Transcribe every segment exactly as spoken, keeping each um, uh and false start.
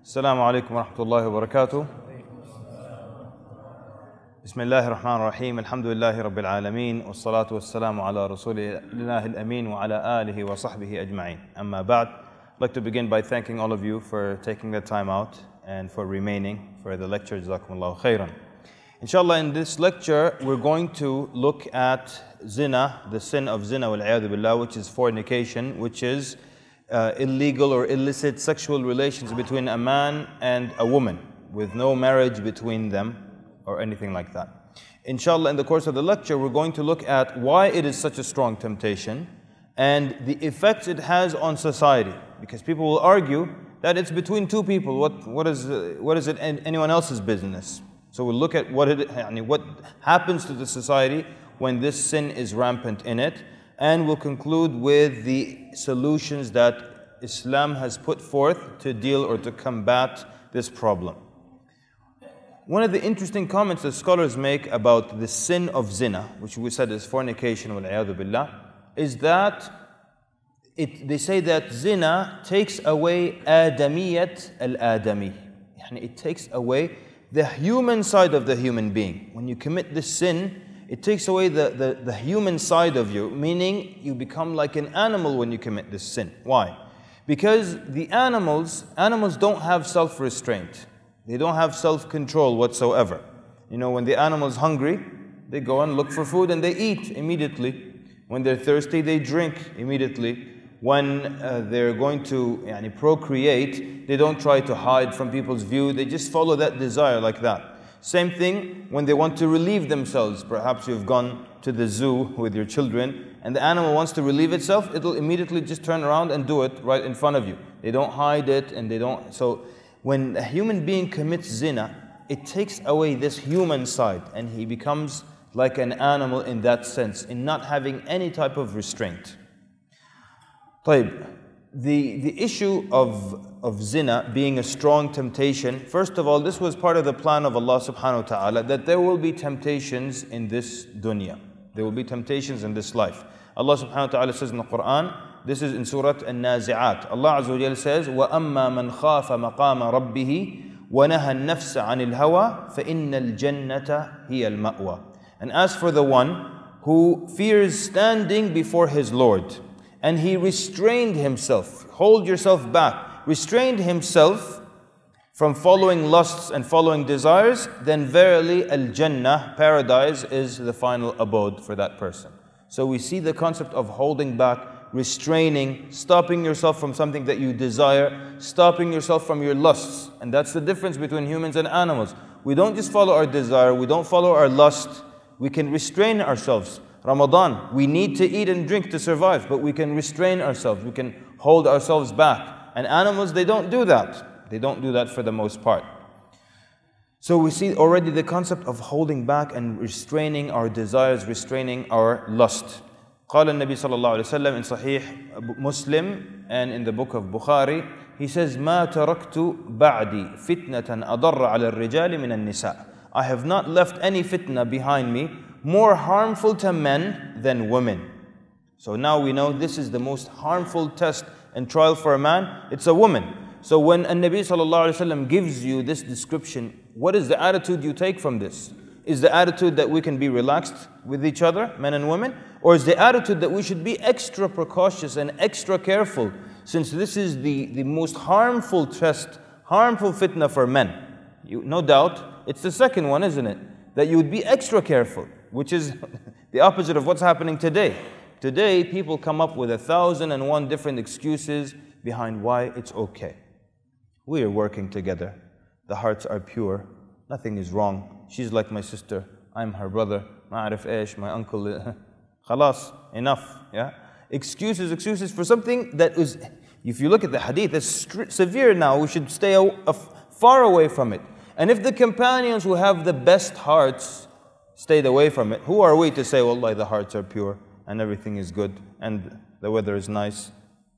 Assalamu alaikum wa rahmatullahi wa barakatuh. Bismillahir Rahmanir Rahim. Alhamdulillahi Rabbil Alameen. Wassalatu wassalamu ala Rasulillahil Ameen wa ala alihi wa sahbihi ajma'in. Amma ba'd. I'd like to begin by thanking all of you for taking the time out and for remaining for the lecture. Jazakumullahu khairan. Inshallah, in this lecture, we're going to look at zina, the sin of zina wal a'yadu billah, which is fornication, which is uh, illegal or illicit sexual relations between a man and a woman with no marriage between them or anything like that. Inshallah, in the course of the lecture, we're going to look at why it is such a strong temptation and the effects it has on society. Because people will argue that it's between two people. What, what, is, uh, what is it anyone else's business? So we'll look at what, it, I mean, what happens to the society when this sin is rampant in it. And we'll conclude with the solutions that Islam has put forth to deal or to combat this problem. One of the interesting comments that scholars make about the sin of zina, which we said is fornication, wal-'iyadhu billah, is that it, they say that zina takes away adamiyat al-adami. It takes away the human side of the human being. When you commit this sin, it takes away the, the, the human side of you, meaning you become like an animal when you commit this sin. Why? Because the animals, animals don't have self-restraint. They don't have self-control whatsoever. You know, when the animal's hungry, they go and look for food and they eat immediately. When they're thirsty, they drink immediately. When uh, they're going to yani, procreate, they don't try to hide from people's view. They just follow that desire like that. Same thing when they want to relieve themselves. Perhaps you've gone to the zoo with your children and the animal wants to relieve itself, it'll immediately just turn around and do it right in front of you. They don't hide it and they don't... So when a human being commits zina, it takes away this human side and he becomes like an animal in that sense, in not having any type of restraint. طيب, the, the issue of, of zina being a strong temptation, first of all, this was part of the plan of Allah subhanahu wa ta'ala, that there will be temptations in this dunya. There will be temptations in this life. Allah subhanahu wa ta'ala says in the Quran, this is in Surah An-Nazi'at. Allah Azza wa Jalla says, وَأَمَّا مَنْ خَافَ مَقَامَ رَبِّهِ وَنَهَى النَّفْسَ عَنِ الْهَوَى فَإِنَّ الْجَنَّةَ هِيَ الْمَأْوَى. And as for the one who fears standing before his Lord, and he restrained himself, hold yourself back, restrained himself from following lusts and following desires, then verily al-Jannah, paradise, is the final abode for that person. So we see the concept of holding back, restraining, stopping yourself from something that you desire, stopping yourself from your lusts. And that's the difference between humans and animals. We don't just follow our desire, we don't follow our lust, we can restrain ourselves. Ramadan, we need to eat and drink to survive, but we can restrain ourselves, we can hold ourselves back. And animals, they don't do that. They don't do that for the most part. So we see already the concept of holding back and restraining our desires, restraining our lust. قال النبي صلى الله عليه وسلم in Sahih Muslim and in the book of Bukhari, he says, ما تركت بعدي فتنة أضر على الرجال من النساء. I have not left any fitna behind me more harmful to men than women. So now we know this is the most harmful test and trial for a man, it's a woman. So when An-Nabi sallallahu alayhi wa sallam gives you this description, what is the attitude you take from this? Is the attitude that we can be relaxed with each other, men and women? Or is the attitude that we should be extra precautious and extra careful, since this is the, the most harmful test, harmful fitna for men? You, no doubt, it's the second one, isn't it? That you would be extra careful, which is the opposite of what's happening today. Today, people come up with a thousand and one different excuses behind why it's okay. We are working together. The hearts are pure. Nothing is wrong. She's like my sister. I'm her brother. Ma'arif Aish, my uncle. Khalas, enough. Yeah? Excuses, excuses for something that is, if you look at the hadith, it's severe now. We should stay far away from it. And if the companions who have the best hearts stayed away from it, who are we to say, Wallahi, the hearts are pure and everything is good and the weather is nice?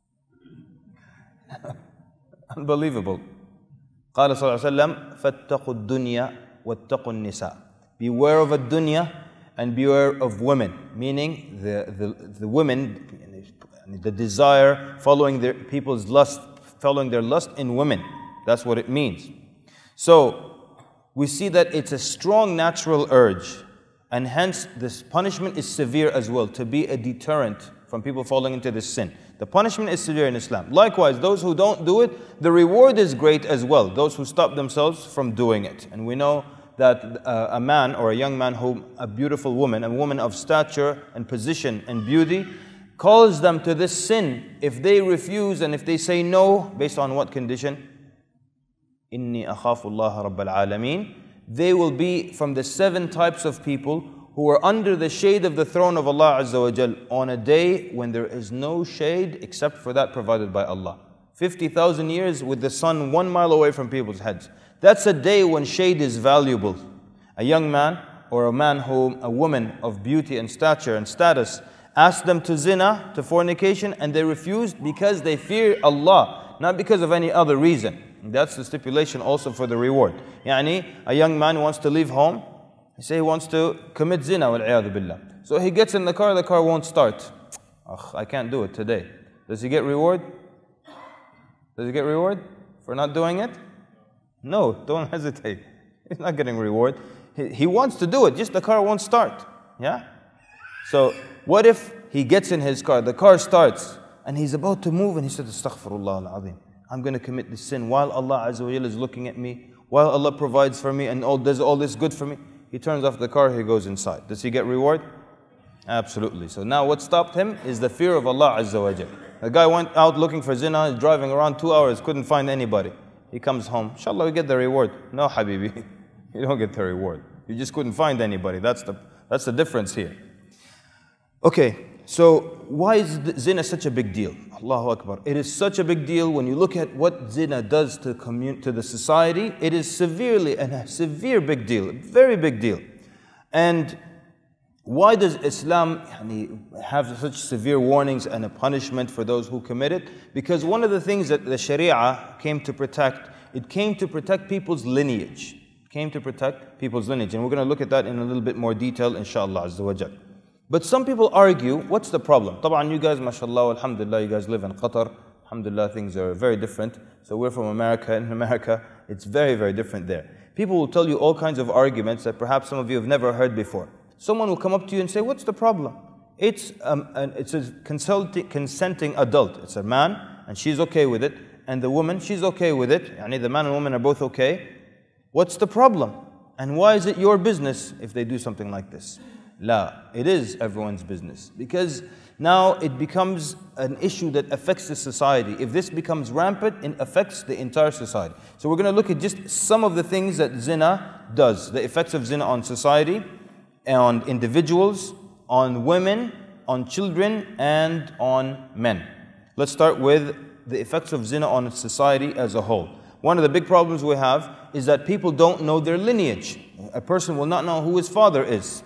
Unbelievable. قال صلى الله عليه وسلم فاتقوا الدنيا واتقوا النساء. Beware of a dunya and beware of women, meaning the, the, the women, the desire, following their people's lust, following their lust in women. That's what it means. So we see that it's a strong natural urge, and hence this punishment is severe as well, to be a deterrent from people falling into this sin. The punishment is severe in Islam. Likewise, those who don't do it, the reward is great as well, those who stop themselves from doing it. And we know that uh, a man or a young man whom a beautiful woman, a woman of stature and position and beauty, calls them to this sin, if they refuse and if they say no, based on what condition? Inni akhafu Allah Rabbal Alameen. They will be from the seven types of people who are under the shade of the throne of Allah Azza wa Jal on a day when there is no shade except for that provided by Allah. fifty thousand years with the sun one mile away from people's heads. That's a day when shade is valuable. A young man or a man whom a woman of beauty and stature and status asked them to zina, to fornication, and they refused because they fear Allah, not because of any other reason. And that's the stipulation also for the reward. Yani, a young man wants to leave home, he say he wants to commit zina, wal-'iyadhu billah. So he gets in the car, the car won't start. Ugh, I can't do it today. Does he get reward? Does he get reward for not doing it? No, don't hesitate. He's not getting reward. He, he wants to do it, just the car won't start. Yeah? So what if he gets in his car, the car starts, and he's about to move and he said, Astaghfirullah al-Azim, I'm going to commit this sin while Allah Azza wa Jalla is looking at me, while Allah provides for me and all, does all this good for me. He turns off the car, he goes inside. Does he get reward? Absolutely. So now what stopped him is the fear of Allah Azza wa Jalla. The guy went out looking for zina, driving around two hours, couldn't find anybody. He comes home, inshallah we get the reward. No, Habibi, you don't get the reward. You just couldn't find anybody. That's the, that's the difference here. Okay, so why is zina such a big deal? Allahu Akbar. It is such a big deal when you look at what zina does to, commun to the society. It is severely, and a severe big deal, very big deal. And why does Islam have such severe warnings and a punishment for those who commit it? Because one of the things that the Sharia came to protect, it came to protect people's lineage. It came to protect people's lineage. And we're going to look at that in a little bit more detail, inshallah Azza wa Jal. But some people argue, what's the problem? Taban, you guys, mashallah, alhamdulillah, you guys live in Qatar. Alhamdulillah, things are very different. So we're from America. In America, it's very, very different there. People will tell you all kinds of arguments that perhaps some of you have never heard before. Someone will come up to you and say, what's the problem? It's, um, an, it's a consenting adult. It's a man, and she's okay with it. And the woman, she's okay with it. Yani the man and woman are both okay. What's the problem? And why is it your business if they do something like this? La, it is everyone's business. Because now it becomes an issue that affects the society. If this becomes rampant, it affects the entire society. So we're going to look at just some of the things that zina does. The effects of zina on society, on individuals, on women, on children, and on men. Let's start with the effects of zina on society as a whole. One of the big problems we have is that people don't know their lineage. A person will not know who his father is.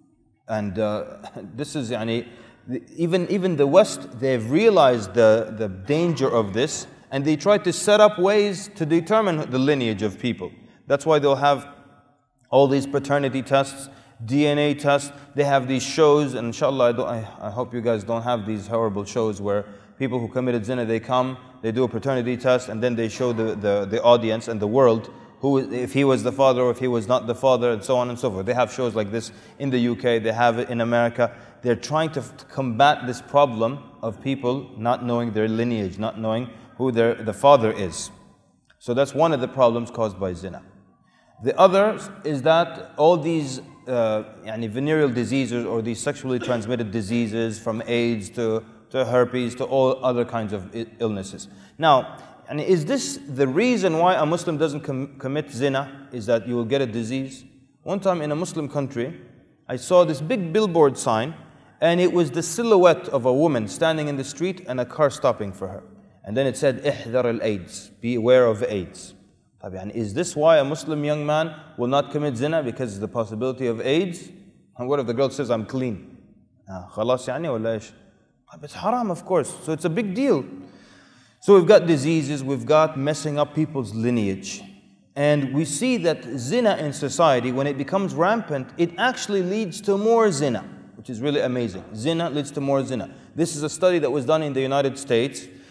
And uh, this is, yani, even, even the West, they've realized the, the danger of this, and they try to set up ways to determine the lineage of people. That's why they'll have all these paternity tests, D N A tests. They have these shows, and inshallah, I, don't, I, I hope you guys don't have these horrible shows where people who committed zina, they come, they do a paternity test, and then they show the, the, the audience and the world who, if he was the father or if he was not the father, and so on and so forth. They have shows like this in the U K, they have it in America. They're trying to, to combat this problem of people not knowing their lineage, not knowing who their, the father is. So that's one of the problems caused by zina. The other is that all these uh, yani venereal diseases or these sexually transmitted diseases, from AIDS to, to herpes to all other kinds of illnesses. Now, and is this the reason why a Muslim doesn't com commit zina, is that you will get a disease? One time in a Muslim country, I saw this big billboard sign, and it was the silhouette of a woman standing in the street and a car stopping for her. And then it said, Ihdar al-AIDS, be aware of AIDS. Is this why a Muslim young man will not commit zina? Because of the possibility of AIDS? And what if the girl says, I'm clean? Khalas yani wala ish? It's haram, of course. So it's a big deal. So we've got diseases, we've got messing up people's lineage. And we see that zina in society, when it becomes rampant, it actually leads to more zina, which is really amazing. Zina leads to more zina. This is a study that was done in the United States.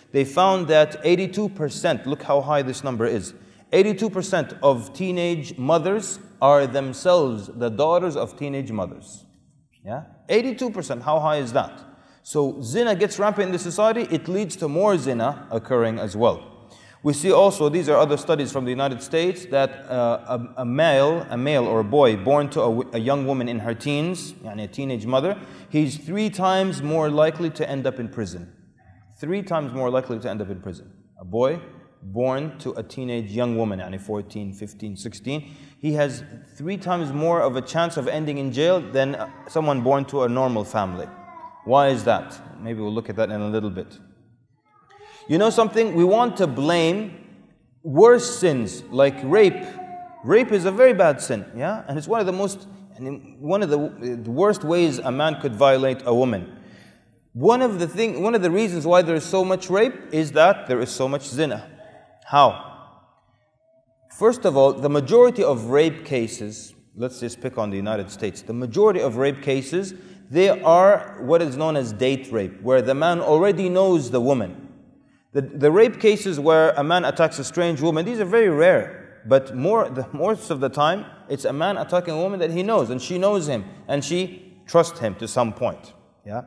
they found that eighty-two percent, look how high this number is, eighty-two percent of teenage mothers are themselves the daughters of teenage mothers. Yeah? eighty-two percent, how high is that? So zina gets rampant in the society, it leads to more zina occurring as well. We see also, these are other studies from the United States, that uh, a, a male, a male or a boy born to a, a young woman in her teens, yani a teenage mother, he's three times more likely to end up in prison. Three times more likely to end up in prison. A boy born to a teenage young woman, yani fourteen, fifteen, sixteen, he has three times more of a chance of ending in jail than someone born to a normal family. Why is that? Maybe we'll look at that in a little bit. You know something? We want to blame worse sins like rape. Rape is a very bad sin, yeah? And it's one of the most, one of the worst ways a man could violate a woman. One of the thing, one of the reasons why there is so much rape is that there is so much zina. How? First of all, the majority of rape cases, let's just pick on the United States, the majority of rape cases, they are what is known as date rape, where the man already knows the woman. The, the rape cases where a man attacks a strange woman, these are very rare. But more, the, most of the time, it's a man attacking a woman that he knows, and she knows him, and she trusts him to some point. Yeah.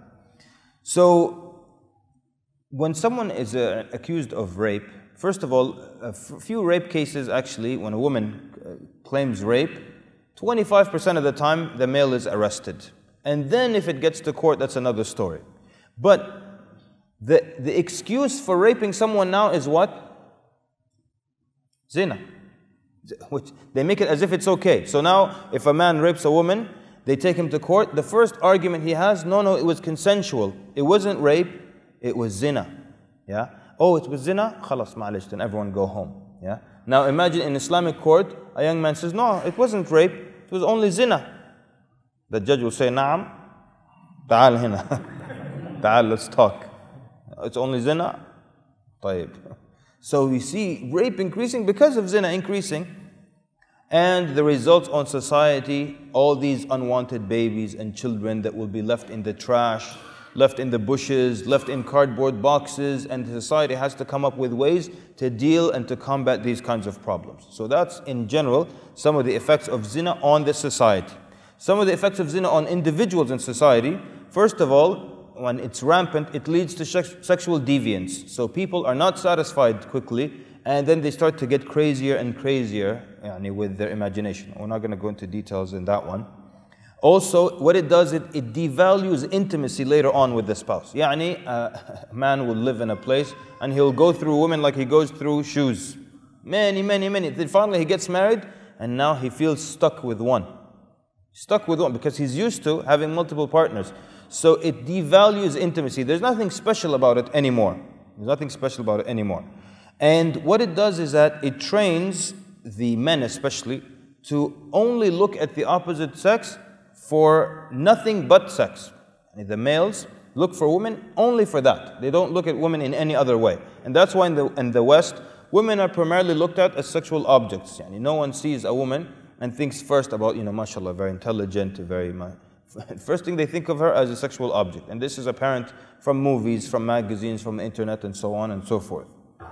So, when someone is uh, accused of rape, first of all, a few rape cases actually, when a woman uh, claims rape, twenty-five percent of the time the male is arrested. And then if it gets to court, that's another story. But the, the excuse for raping someone now is what? Zina. Which they make it as if it's okay. So now, if a man rapes a woman, they take him to court. The first argument he has, no, no, it was consensual. It wasn't rape, it was zina. Yeah? Oh, it was zina? Khalas, ma'alish, then everyone go home. Yeah? Now imagine in Islamic court, a young man says, no, it wasn't rape, it was only zina. The judge will say, na'am, ta'al hina. Ta'al, let's talk. It's only zina? طيب. So we see rape increasing because of zina increasing. And the results on society, all these unwanted babies and children that will be left in the trash, left in the bushes, left in cardboard boxes, and society has to come up with ways to deal and to combat these kinds of problems. So that's in general some of the effects of zina on the society. Some of the effects of zina on individuals in society, first of all, when it's rampant, it leads to sexual deviance. So people are not satisfied quickly, and then they start to get crazier and crazier yani, with their imagination. We're not going to go into details in that one. Also, what it does, it, it devalues intimacy later on with the spouse. Yani, uh, a man will live in a place, and he'll go through women like he goes through shoes. Many, many, many. Then finally he gets married, and now he feels stuck with one. Stuck with one, because he's used to having multiple partners. So it devalues intimacy. There's nothing special about it anymore. There's nothing special about it anymore. And what it does is that it trains the men especially to only look at the opposite sex for nothing but sex. The males look for women only for that. They don't look at women in any other way. And that's why in the, in the West, women are primarily looked at as sexual objects. Yani no one sees a woman and thinks first about, you know, mashallah, very intelligent, very... First thing they think of her as a sexual object. And this is apparent from movies, from magazines, from the internet, and so on and so forth.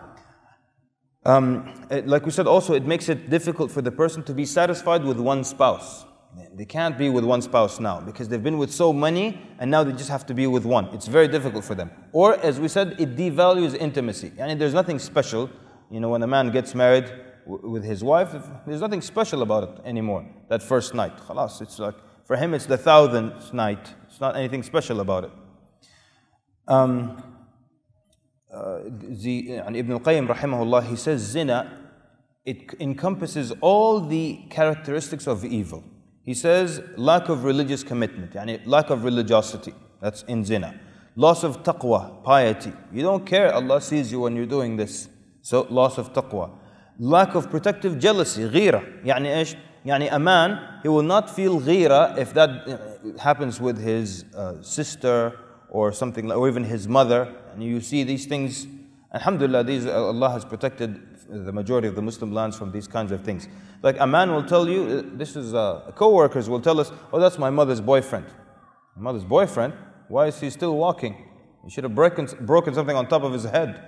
Um, it, like we said also, it makes it difficult for the person to be satisfied with one spouse. They can't be with one spouse now because they've been with so many and now they just have to be with one. It's very difficult for them. Or, as we said, it devalues intimacy. I mean, there's nothing special. You know, when a man gets married w with his wife, there's nothing special about it anymore. That first night, khalas, it's like, for him it's the thousandth night. It's not anything special about it. Um, uh, the, uh, Ibn al-Qayyim rahimahullah, he says zina, it encompasses all the characteristics of evil. He says lack of religious commitment, yani lack of religiosity, that's in zina. Loss of taqwa, piety. You don't care, Allah sees you when you're doing this. So loss of taqwa. Lack of protective jealousy, ghira. Yani ish? Yani a man, he will not feel ghira if that happens with his uh, sister or something like, or even his mother. And you see these things, alhamdulillah, these, Allah has protected the majority of the Muslim lands from these kinds of things. Like a man will tell you, this is, uh, co-workers will tell us, oh, that's my mother's boyfriend. My mother's boyfriend? Why is he still walking? He should have broken, broken something on top of his head.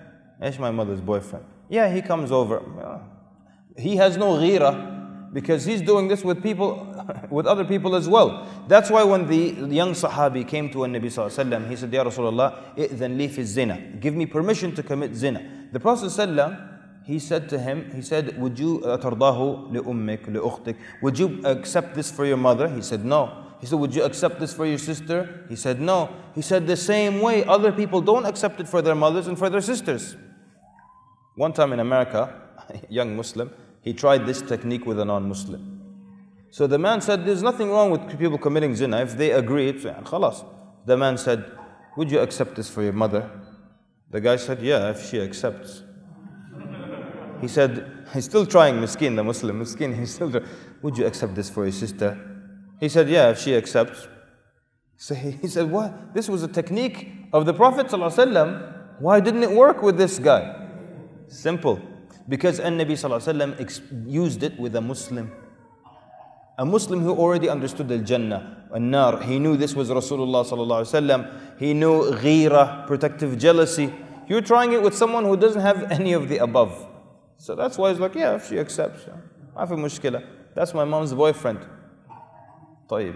It's my mother's boyfriend. Yeah, he comes over. He has no ghira because he's doing this with people, with other people as well. That's why when the young Sahabi came to Nabi Sallallahu Alaihi Wasallam, he said, Ya Rasulullah, إِذْنَ لِي فِي الزِّنَا. Give me permission to commit zina. The Prophet Sallallahu he said to him, he said, would you أَتَرْضَاهُ لِأُمِّكَ لِأُخْتِكَ? Would you accept this for your mother? He said, no. He said, would you accept this for your sister? He said, no. He said, the same way other people don't accept it for their mothers and for their sisters. One time in America, a young Muslim, he tried this technique with a non-Muslim. So the man said, there's nothing wrong with people committing zina. If they agree, it's khalas. The man said, would you accept this for your mother? The guy said, yeah, if she accepts. He said, he's still trying, miskin, the Muslim, miskin, he's still trying. Would you accept this for your sister? He said, yeah, if she accepts. So he, he said, what? This was a technique of the Prophet ﷺ. Why didn't it work with this guy? Simple. Because An-Nabi ﷺ used it with a Muslim. A Muslim who already understood al-Jannah, al-Nar. He knew this was Rasulullah ﷺ. He knew ghira, protective jealousy. You're trying it with someone who doesn't have any of the above. So that's why he's like, yeah, if she accepts. I have a mushkila. That's my mom's boyfriend. طيب.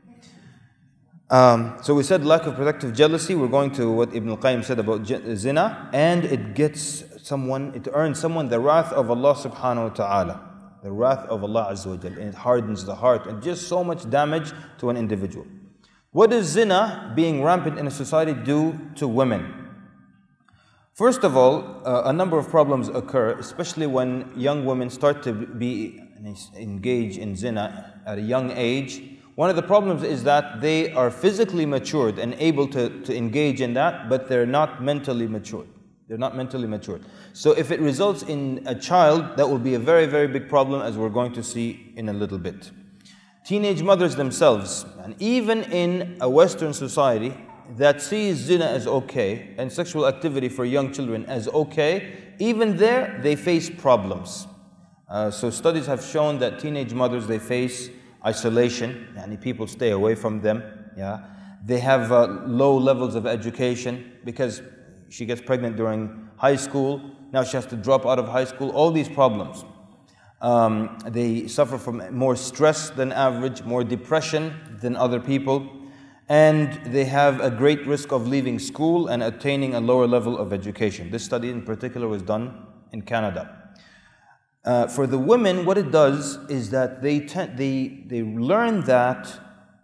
Um, so we said lack of protective jealousy. We're going to what Ibn al-Qayyim said about zina. And it gets someone, it earns someone the wrath of Allah subhanahu wa ta'ala. The wrath of Allah Azza wa Jal. And it hardens the heart. And just so much damage to an individual. What does zina, being rampant in a society, do to women? First of all, uh, a number of problems occur, especially when young women start to be engaged in zina at a young age. One of the problems is that they are physically matured and able to, to engage in that, but they're not mentally matured. They're not mentally matured. So if it results in a child, that will be a very, very big problem, as we're going to see in a little bit. Teenage mothers themselves, and even in a Western society that sees zina as okay and sexual activity for young children as okay, even there they face problems. Uh, so studies have shown that teenage mothers, they face isolation, yani people stay away from them. Yeah, they have uh, low levels of education because she gets pregnant during high school. Now she has to drop out of high school. All these problems. Um, they suffer from more stress than average, more depression than other people. And they have a great risk of leaving school and attaining a lower level of education. This study in particular was done in Canada. Uh, for the women, what it does is that they, they, they learn that,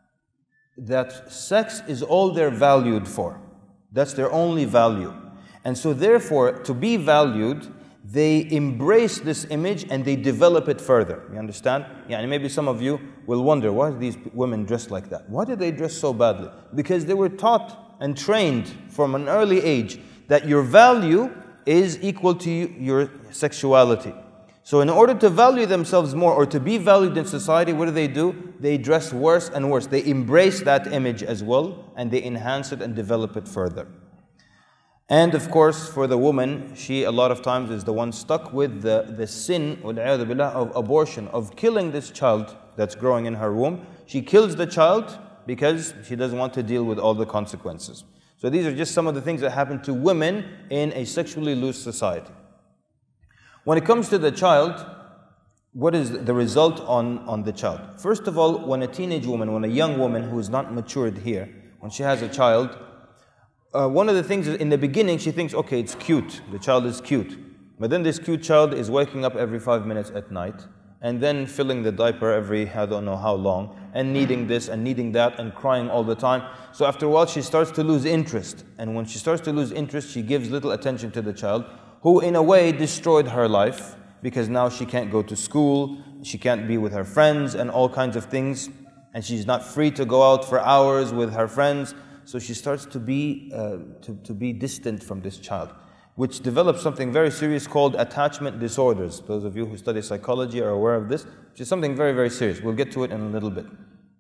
that sex is all they're valued for. That's their only value. And so therefore, to be valued, they embrace this image and they develop it further. You understand? Yeah, and maybe some of you will wonder, why are these women dressed like that? Why do they dress so badly? Because they were taught and trained from an early age that your value is equal to your sexuality. So in order to value themselves more or to be valued in society, what do they do? They dress worse and worse. They embrace that image as well and they enhance it and develop it further. And of course, for the woman, she a lot of times is the one stuck with the, the sin of abortion, of killing this child that's growing in her womb. She kills the child because she doesn't want to deal with all the consequences. So these are just some of the things that happen to women in a sexually loose society. When it comes to the child, what is the result on, on the child? First of all, when a teenage woman, when a young woman who is not matured here, when she has a child, Uh, one of the things is in the beginning she thinks, okay, it's cute, the child is cute. But then this cute child is waking up every five minutes at night and then filling the diaper every I don't know how long and needing this and needing that and crying all the time. So after a while she starts to lose interest. And when she starts to lose interest, she gives little attention to the child, who in a way destroyed her life because now she can't go to school, she can't be with her friends and all kinds of things. And she's not free to go out for hours with her friends. So she starts to be, uh, to, to be distant from this child, which develops something very serious called attachment disorders. Those of you who study psychology are aware of this, which is something very, very serious. We'll get to it in a little bit.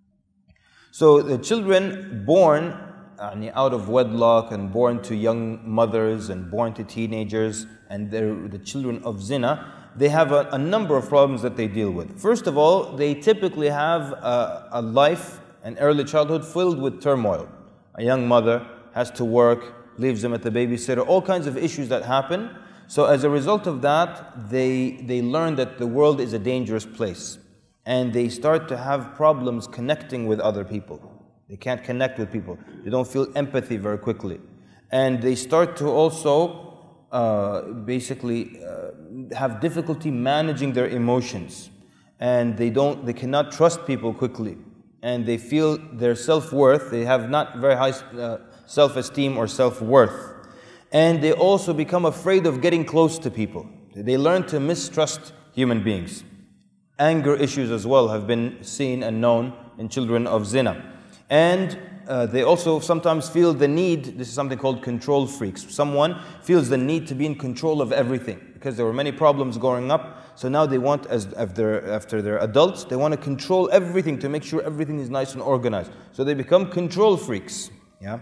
So the children born uh, out of wedlock and born to young mothers and born to teenagers and they're the children of zina, they have a, a number of problems that they deal with. First of all, they typically have a, a life, an early childhood filled with turmoil. A young mother has to work, leaves them at the babysitter, all kinds of issues that happen. So as a result of that, they, they learn that the world is a dangerous place. And they start to have problems connecting with other people. They can't connect with people. They don't feel empathy very quickly. And they start to also uh, basically uh, have difficulty managing their emotions. And they don't, they cannot trust people quickly. And they feel their self-worth, they have not very high uh, self-esteem or self-worth. And they also become afraid of getting close to people. They learn to mistrust human beings. Anger issues as well have been seen and known in children of Zina. And uh, they also sometimes feel the need, this is something called control freaks. Someone feels the need to be in control of everything because there were many problems growing up. So now they want, as after, after they're adults, they want to control everything to make sure everything is nice and organized. So they become control freaks. Yeah.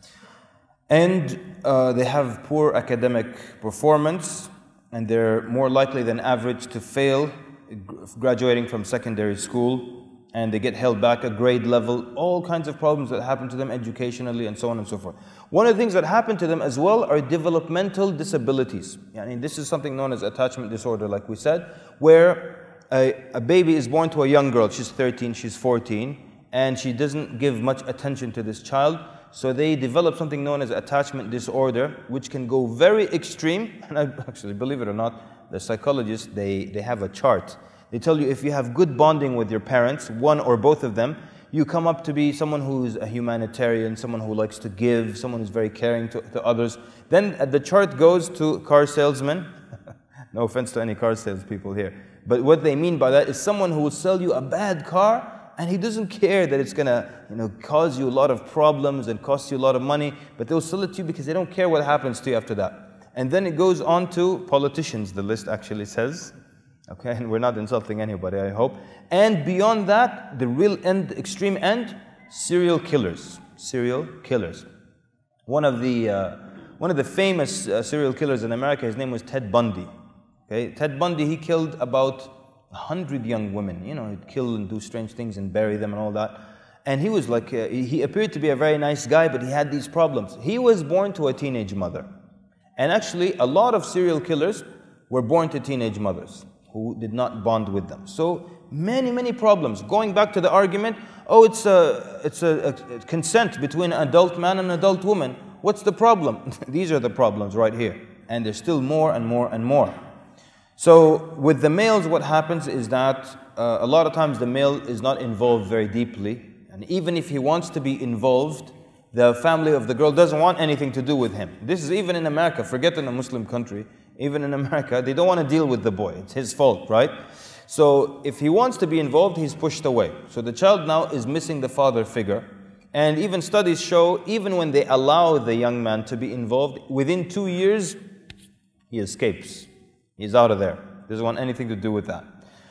And uh, they have poor academic performance, and they're more likely than average to fail graduating from secondary school, and they get held back at grade level, all kinds of problems that happen to them educationally and so on and so forth. One of the things that happen to them as well are developmental disabilities. I mean, this is something known as attachment disorder, like we said, where a, a baby is born to a young girl, she's thirteen, she's fourteen, and she doesn't give much attention to this child. So they develop something known as attachment disorder, which can go very extreme. And I actually, believe it or not, the psychologists, they, they have a chart. They tell you if you have good bonding with your parents, one or both of them, you come up to be someone who's a humanitarian, someone who likes to give, someone who's very caring to, to others. Then the chart goes to car salesmen. No offense to any car salespeople here. But what they mean by that is someone who will sell you a bad car, and he doesn't care that it's going to, you know, cause you a lot of problems and cost you a lot of money, but they'll sell it to you because they don't care what happens to you after that. And then it goes on to politicians, the list actually says. Okay, and we're not insulting anybody, I hope. And beyond that, the real end, extreme end, serial killers. Serial killers. One of the, uh, one of the famous uh, serial killers in America, his name was Ted Bundy. Okay, Ted Bundy, he killed about a hundred young women. You know, he'd kill and do strange things and bury them and all that. And he was like, uh, he appeared to be a very nice guy, but he had these problems. He was born to a teenage mother. And actually, a lot of serial killers were born to teenage mothers who did not bond with them. So many, many problems. Going back to the argument, oh, it's a, it's a, a consent between an adult man and an adult woman. What's the problem? These are the problems right here. And there's still more and more and more. So with the males, what happens is that uh, a lot of times the male is not involved very deeply. And even if he wants to be involved, the family of the girl doesn't want anything to do with him. This is even in America. Forget in a Muslim country. Even in America, they don't want to deal with the boy. It's his fault, right? So if he wants to be involved, he's pushed away. So the child now is missing the father figure. And even studies show, even when they allow the young man to be involved, within two years, he escapes. He's out of there. Doesn't want anything to do with that.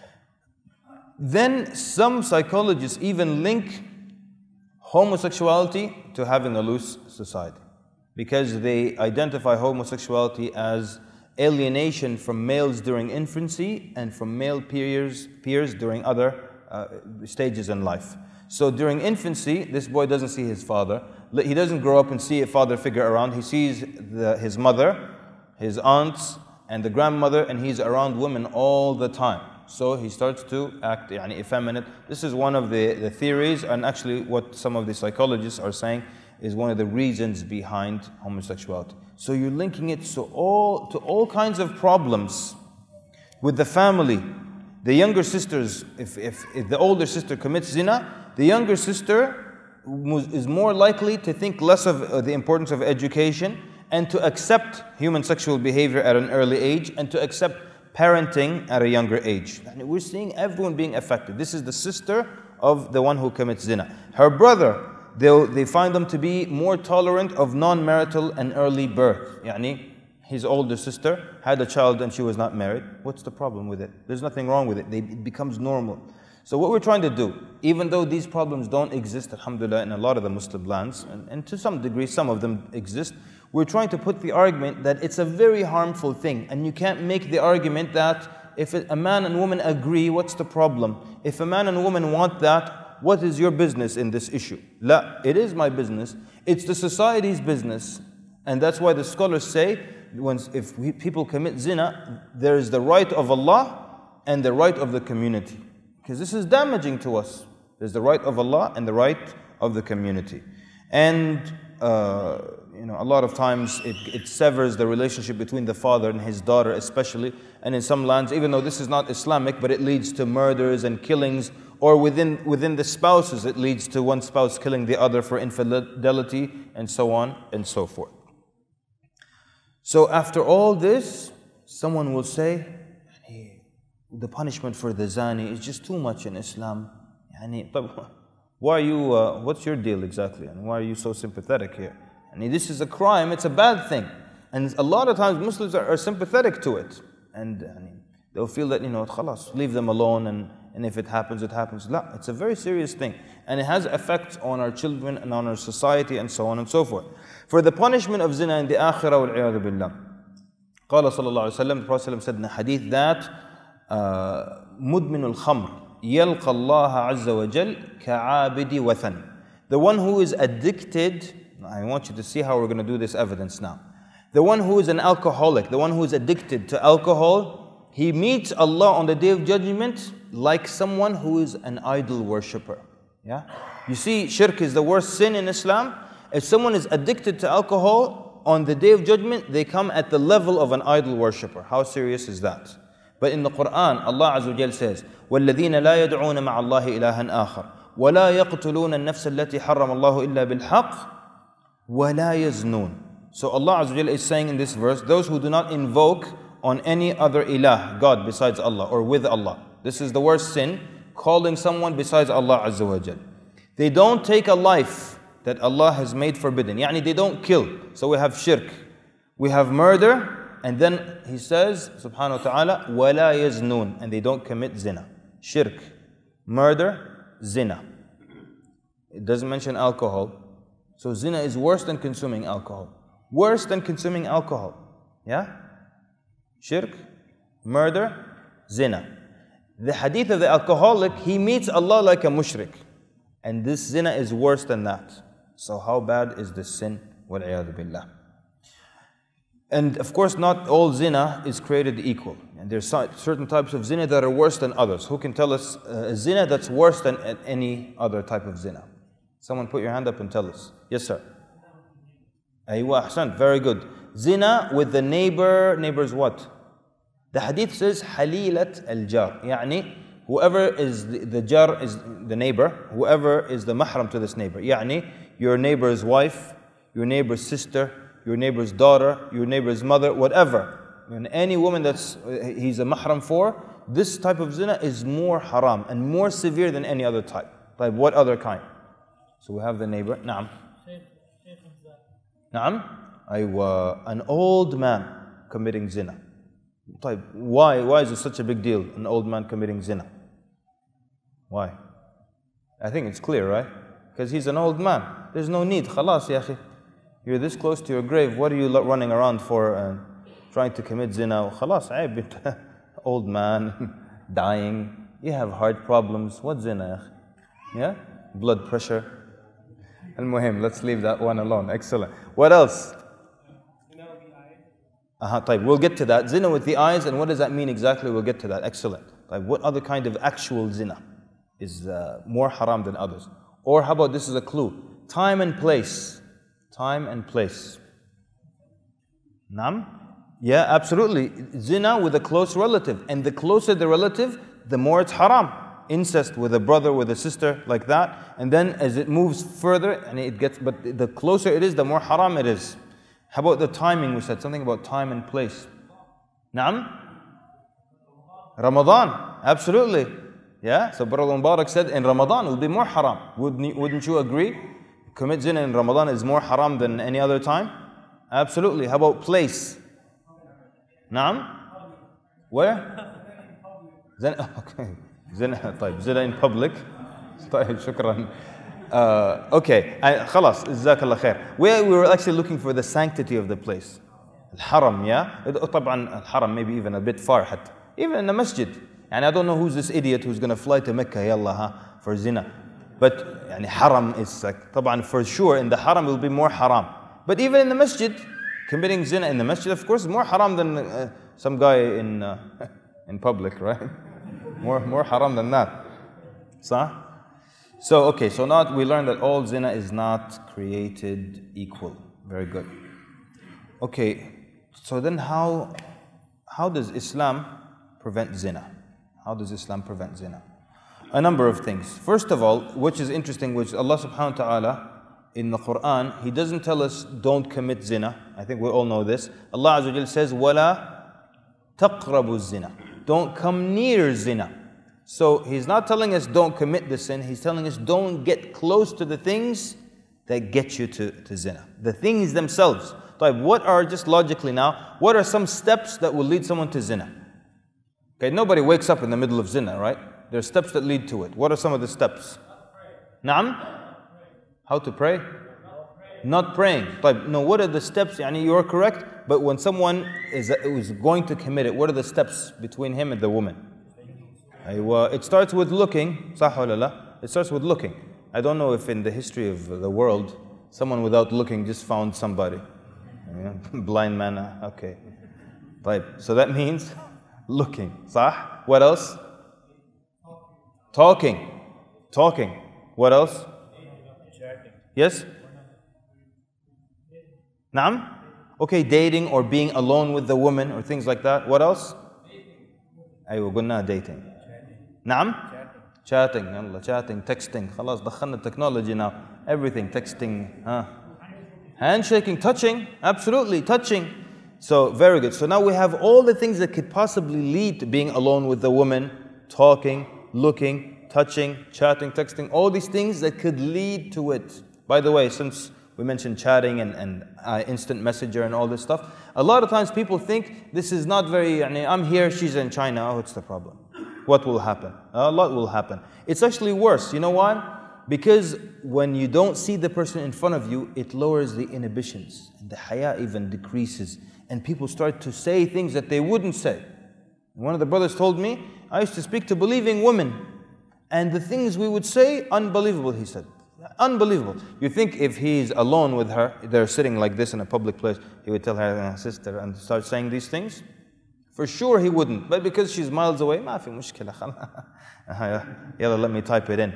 Then some psychologists even link homosexuality to having a loose society, because they identify homosexuality as alienation from males during infancy and from male peers, peers during other uh, stages in life. So during infancy, this boy doesn't see his father. He doesn't grow up and see a father figure around. He sees the, his mother, his aunts, and the grandmother, and he's around women all the time. So he starts to act yani, effeminate. This is one of the, the theories, and actually what some of the psychologists are saying is one of the reasons behind homosexuality. So you're linking it to all, to all kinds of problems with the family. The younger sisters, if, if, if the older sister commits zina, the younger sister is more likely to think less of uh, the importance of education and to accept human sexual behavior at an early age and to accept parenting at a younger age. And we're seeing everyone being affected. This is the sister of the one who commits zina. Her brother, they they find them to be more tolerant of non-marital and early birth. Yani, his older sister had a child and she was not married. What's the problem with it? There's nothing wrong with it. They, it becomes normal. So what we're trying to do, even though these problems don't exist, alhamdulillah, in a lot of the Muslim lands, and, and to some degree some of them exist, we're trying to put the argument that it's a very harmful thing, and you can't make the argument that if a man and woman agree, what's the problem? If a man and woman want that, what is your business in this issue? La, it is my business. It's the society's business. And that's why the scholars say once if we, people commit zina, there is the right of Allah and the right of the community. Because this is damaging to us. There's the right of Allah and the right of the community. And uh, you know, a lot of times it, it severs the relationship between the father and his daughter especially. And in some lands, even though this is not Islamic, but it leads to murders and killings. Or within, within the spouses, it leads to one spouse killing the other for infidelity and so on and so forth. So after all this, someone will say, the punishment for the zani is just too much in Islam. Why are you, uh, what's your deal exactly? And why are you so sympathetic here? And this is a crime, it's a bad thing. And a lot of times Muslims are, are sympathetic to it. And I mean, they'll feel that, you know, khalas, leave them alone, and, and if it happens, it happens. La, it's a very serious thing. And it has effects on our children and on our society and so on and so forth. For the punishment of zina in the akhirah, wal-'iyadhu billah. Qala sallallahu alayhi wa sallam, the Prophet said in a hadith that مدمن الخمر يلقى الله عز وجل كعابد وثن. The one who is addicted, I want you to see how we're going to do this evidence now. The one who is an alcoholic, the one who is addicted to alcohol, he meets Allah on the Day of Judgment like someone who is an idol worshipper. Yeah? You see, shirk is the worst sin in Islam. If someone is addicted to alcohol, on the Day of Judgment, they come at the level of an idol worshipper. How serious is that? But in the Quran, Allah Azza wa Jal says, وَالَّذِينَ لَا يَدْعُونَ مَعَ اللَّهِ إِلَهًا آخَرَ وَلَا يَقْتُلُونَ النَّفْسَ الَّتِي حَرَّمَ اللَّهُ إِلَّا بِالْحَقِّ وَلَا يَزْنُونَ. So Allah Azza wa Jal is saying in this verse, those who do not invoke on any other ilah, God besides Allah, or with Allah. This is the worst sin, calling someone besides Allah Azza wa Jal. They don't take a life that Allah has made forbidden. Yani they don't kill. So we have shirk. We have murder. And then he says, subhanahu wa ta'ala, وَلَا يَزْنُونَ, and they don't commit zina. Shirk, murder, zina. It doesn't mention alcohol. So zina is worse than consuming alcohol. Worse than consuming alcohol. Yeah? Shirk, murder, zina. The hadith of the alcoholic, he meets Allah like a mushrik. And this zina is worse than that. So how bad is this sin? وَالْعِيَاذُ بِاللَّهِ. And of course, not all zina is created equal. And there's certain types of zina that are worse than others. Who can tell us uh, a zina that's worse than any other type of zina? Someone put your hand up and tell us. Yes, sir. Aywa, ahsan, very good. Zina with the neighbor. Neighbor is what? The hadith says, halilat al-jar. Yani, whoever is the, the jar is the neighbor. Whoever is the mahram to this neighbor. Yani, your neighbor's wife, your neighbor's sister, your neighbor's daughter, your neighbor's mother, whatever. And any woman that's he's a mahram for, this type of zina is more haram and more severe than any other type. Like what other kind? So we have the neighbor. Naam. Naam. Aywa, an old man committing zina. Type. Why? Why is it such a big deal? An old man committing zina. Why? I think it's clear, right? Because he's an old man. There's no need. Khalas, ya akhi. You're this close to your grave. What are you running around for and trying to commit zina? Khalas, aib. Old man, dying. You have heart problems. What zina? Yeah? Blood pressure. Al-Muhim, let's leave that one alone. Excellent. What else? Zina with the eyes. Uh-huh, type. We'll get to that. Zina with the eyes, and what does that mean exactly? We'll get to that. Excellent. Type. What other kind of actual zina is uh, more haram than others? Or how about this is a clue? Time and place. Time and place. Naam? Yeah, absolutely. Zina with a close relative. And the closer the relative, the more it's haram. Incest with a brother, with a sister, like that. And then as it moves further, and it gets, but the closer it is, the more haram it is. How about the timing? We said something about time and place. Naam? Ramadan. Absolutely. Yeah? So Brother Mubarak said in Ramadan it will be more haram. Wouldn't, wouldn't you agree? Commit zina in Ramadan is more haram than any other time? Absolutely. How about place? Naam? Where? Zina, okay. Zina, طيب. Zina in public. طيب, shukran. Uh, okay. خلاص. Jazakallah khair. We were actually looking for the sanctity of the place. Al-Haram, yeah? طبعا Al-Haram maybe even a bit far حتى. Even in the masjid. And I don't know who's this idiot who's going to fly to Mecca, yallah, huh, for zina. But yani, haram is like, طبعا for sure in the haram will be more haram. But even in the masjid, committing zina in the masjid, of course, is more haram than uh, some guy in uh, in public, right? More, more haram than that. Sah? So, okay, so now we learned that all zina is not created equal. Very good. Okay, so then how, how does Islam prevent zina? How does Islam prevent zina? A number of things. First of all, which is interesting, which Allah subhanahu wa ta'ala in the Quran, He doesn't tell us don't commit zina. I think we all know this. Allah Azza wa Jal says, وَلَا تَقْرَبُوا الزِّنَا. Don't come near zina. So He's not telling us don't commit the sin. He's telling us don't get close to the things that get you to, to zina. The things themselves. What are, just logically now, what are some steps that will lead someone to zina? Okay, nobody wakes up in the middle of zina, right? There are steps that lead to it. What are some of the steps? Naam? How to pray? Not praying. No, what are the steps? Yani you are correct, but when someone is, is going to commit it, what are the steps between him and the woman? It starts with looking. It starts with looking. I don't know if in the history of the world, someone without looking just found somebody. Blind man, okay. So that means looking. Sah? What else? Talking. Talking. What else? Yes? Naam? Okay, dating or being alone with the woman or things like that. What else? Aywa, qulna dating. Naam? Chatting. Yalla, chatting, texting. Khalas, dakhalna technology now. Everything, texting. Huh? Handshaking, touching. Absolutely, touching. So, very good. So now we have all the things that could possibly lead to being alone with the woman, talking, looking, touching, chatting, texting. All these things that could lead to it. By the way, since we mentioned chatting and, and uh, instant messenger and all this stuff, a lot of times people think this is not very, yani, I'm here, she's in China, oh, what's the problem? What will happen? A lot will happen. It's actually worse. You know why? Because when you don't see the person in front of you, it lowers the inhibitions. And the haya even decreases. And people start to say things that they wouldn't say. One of the brothers told me, I used to speak to believing women. And the things we would say, unbelievable, he said. Unbelievable. You think if he's alone with her, they're sitting like this in a public place, he would tell her, sister, and start saying these things? For sure he wouldn't. But because she's miles away, ma fi mushkila. Yalla, let me type it in.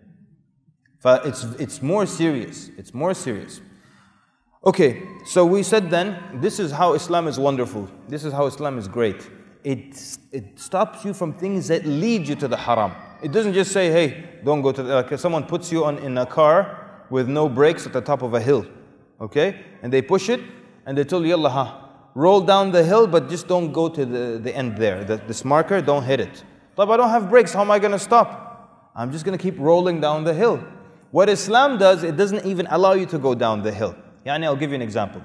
It's, it's more serious. It's more serious. Okay, so we said then, this is how Islam is wonderful. This is how Islam is great. It, it stops you from things that lead you to the haram. It doesn't just say, hey, don't go to the, like someone puts you on in a car with no brakes at the top of a hill. Okay? And they push it, and they tell you, yalla, ha, roll down the hill, but just don't go to the, the end there. The, this marker, don't hit it. But I don't have brakes, how am I going to stop? I'm just going to keep rolling down the hill. What Islam does, it doesn't even allow you to go down the hill. Yani, I'll give you an example.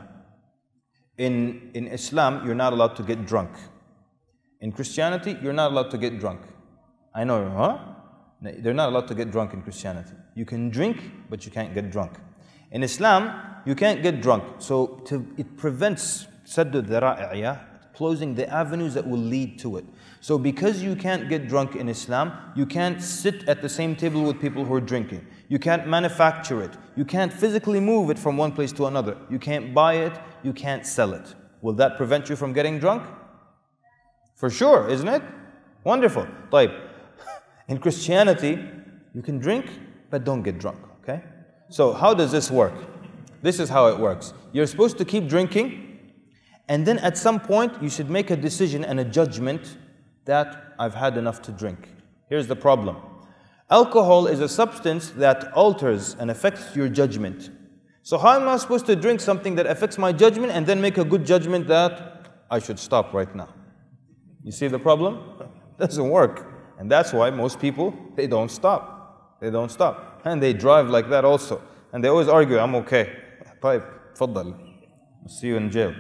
In, in Islam, you're not allowed to get drunk. In Christianity, you're not allowed to get drunk. I know, huh? They're not allowed to get drunk in Christianity. You can drink, but you can't get drunk. In Islam, you can't get drunk. So to, it prevents saddu dhara'i', closing the avenues that will lead to it. So because you can't get drunk in Islam, you can't sit at the same table with people who are drinking. You can't manufacture it. You can't physically move it from one place to another. You can't buy it. You can't sell it. Will that prevent you from getting drunk? For sure, isn't it? Wonderful. طيب. In Christianity, you can drink, but don't get drunk, okay? So how does this work? This is how it works. You're supposed to keep drinking, and then at some point, you should make a decision and a judgment that I've had enough to drink. Here's the problem. Alcohol is a substance that alters and affects your judgment. So how am I supposed to drink something that affects my judgment and then make a good judgment that I should stop right now? You see the problem? It doesn't work. And that's why most people, they don't stop. They don't stop. And they drive like that also. And they always argue, I'm okay. Pipe, faddal. I'll see you in jail.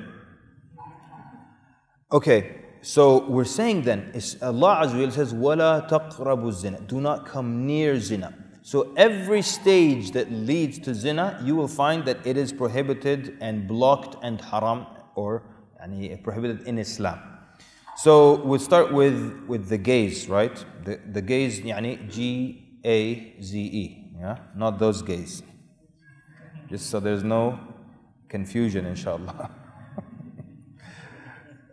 Okay, so we're saying then, is Allah Azza wa Jalla says, وَلَا تَقْرَبُوا الزِّنَا. Do not come near zina. So every stage that leads to zina, you will find that it is prohibited and blocked and haram, or yani, prohibited in Islam. So we'll start with, with the gaze, right? The, the gaze, yani G A Z E, yeah? Not those gays. Just so there's no confusion, inshallah.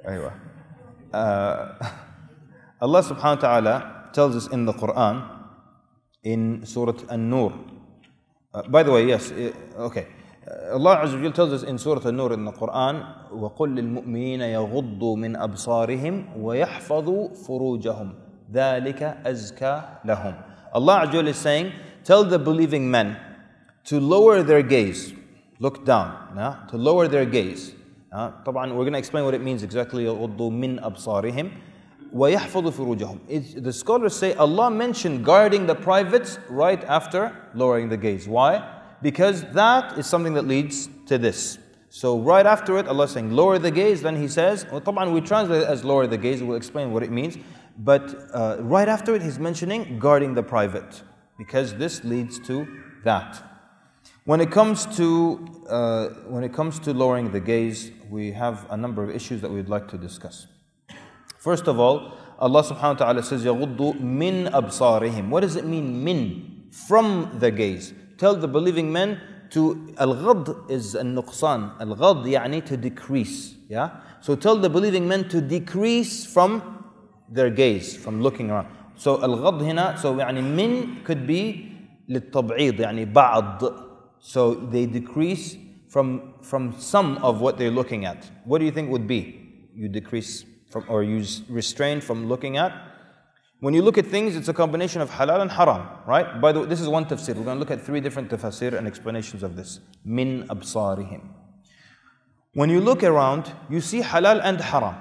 Aywa. Uh, Allah subhanahu wa ta'ala tells us in the Quran, in Surah An-Nur. Uh, by the way, yes, uh, okay. Uh, Allah Azza wa Jal tells us in Surah An-Nur in the Quran, وَقُلْ لِلْمُؤْمِنِينَ يَغُضُّوا مِنْ أَبْصَارِهِمْ وَيَحْفَظُوا فُرُوجَهُمْ ذَلِكَ أَزْكَى لَهُمْ. Allah Azza wa Jal is saying, tell the believing men to lower their gaze, look down, yeah? To lower their gaze. Uh, طبعا we're going to explain what it means exactly. يَغُضُّوا مِنْ أَبْصَارِهِمْ وَيَحْفَظُوا فُرُوجَهُمْ. The scholars say Allah mentioned guarding the privates right after lowering the gaze. Why? Because that is something that leads to this. So right after it, Allah is saying lower the gaze. Then He says, well, طبعا we translate it as lower the gaze. We'll explain what it means. But uh, right after it, He's mentioning guarding the private, because this leads to that. When it comes to uh, when it comes to lowering the gaze, we have a number of issues that we'd like to discuss. First of all, Allah subhanahu wa ta'ala says, يَغُضُّوا مِنْ أَبْصَارِهِمْ. What does it mean, min? From the gaze. Tell the believing men to, al-ghad is al-nuqsan. Al-ghad يعني to decrease. Yeah? So tell the believing men to decrease from their gaze, from looking around. So al-ghad hina, so يعني min could be للتبعيض, يعني بعض. So they decrease from, from some of what they're looking at. What do you think would be? You decrease from, or you restrain from looking at? When you look at things, it's a combination of halal and haram, right? By the way, this is one tafsir. We're going to look at three different tafsir and explanations of this. Min absarihim. When you look around, you see halal and haram.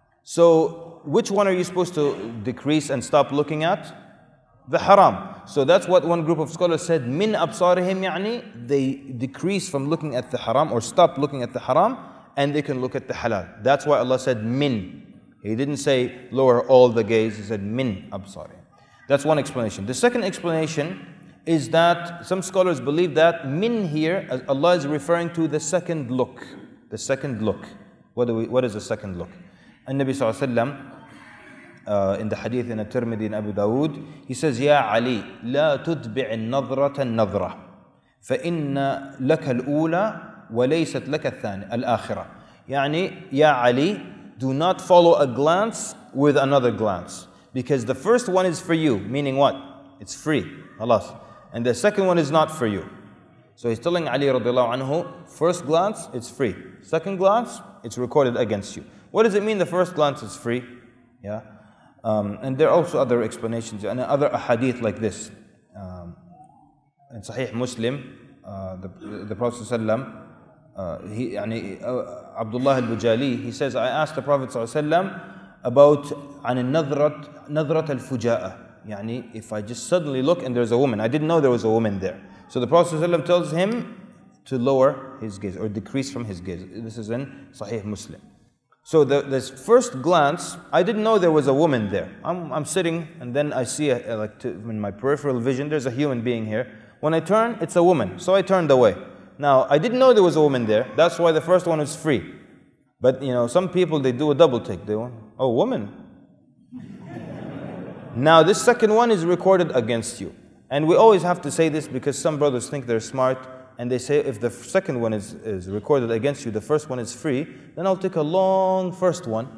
So which one are you supposed to decrease and stop looking at? The haram. So that's what one group of scholars said, min absarihim, yani they decrease from looking at the haram or stop looking at the haram, and they can look at the halal. That's why Allah said min. He didn't say lower all the gaze, He said min absarihim. That's one explanation. The second explanation is that some scholars believe that min here, as Allah is referring to the second look. The second look. What, do we, what is the second look? And Nabi sallallahu alayhi wa sallam, Uh, in the hadith in At-Tirmidhi and Abu Dawood, he says, يا علي لا تتبع النظرة النظرة فإن لك الأولى وليست لك الثانية الآخرة. يعني يا علي, do not follow a glance with another glance, because the first one is for you, meaning what? It's free, خلاص. And the second one is not for you. So he's telling Ali radiallahu anhu, first glance, it's free. Second glance, it's recorded against you. What does it mean the first glance is free? Yeah. Um, and there are also other explanations and other ahadith like this. Um, in Sahih Muslim, uh, the, the Prophet ﷺ, uh, he, yani, uh, Abdullah al-Bujali, he says, I asked the Prophet ﷺ about عن النظرة نظرة الفجاءة. Yani, if I just suddenly look and there's a woman, I didn't know there was a woman there. So the Prophet ﷺ tells him to lower his gaze or decrease from his gaze. This is in Sahih Muslim. So the, this first glance, I didn't know there was a woman there. I'm, I'm sitting and then I see, a, like to, in my peripheral vision, there's a human being here. When I turn, it's a woman. So I turned away. Now, I didn't know there was a woman there. That's why the first one was free. But, you know, some people, they do a double take. They want, oh, woman. Now, this second one is recorded against you. And we always have to say this because some brothers think they're smart. And they say, if the second one is, is recorded against you, the first one is free, then I'll take a long first one.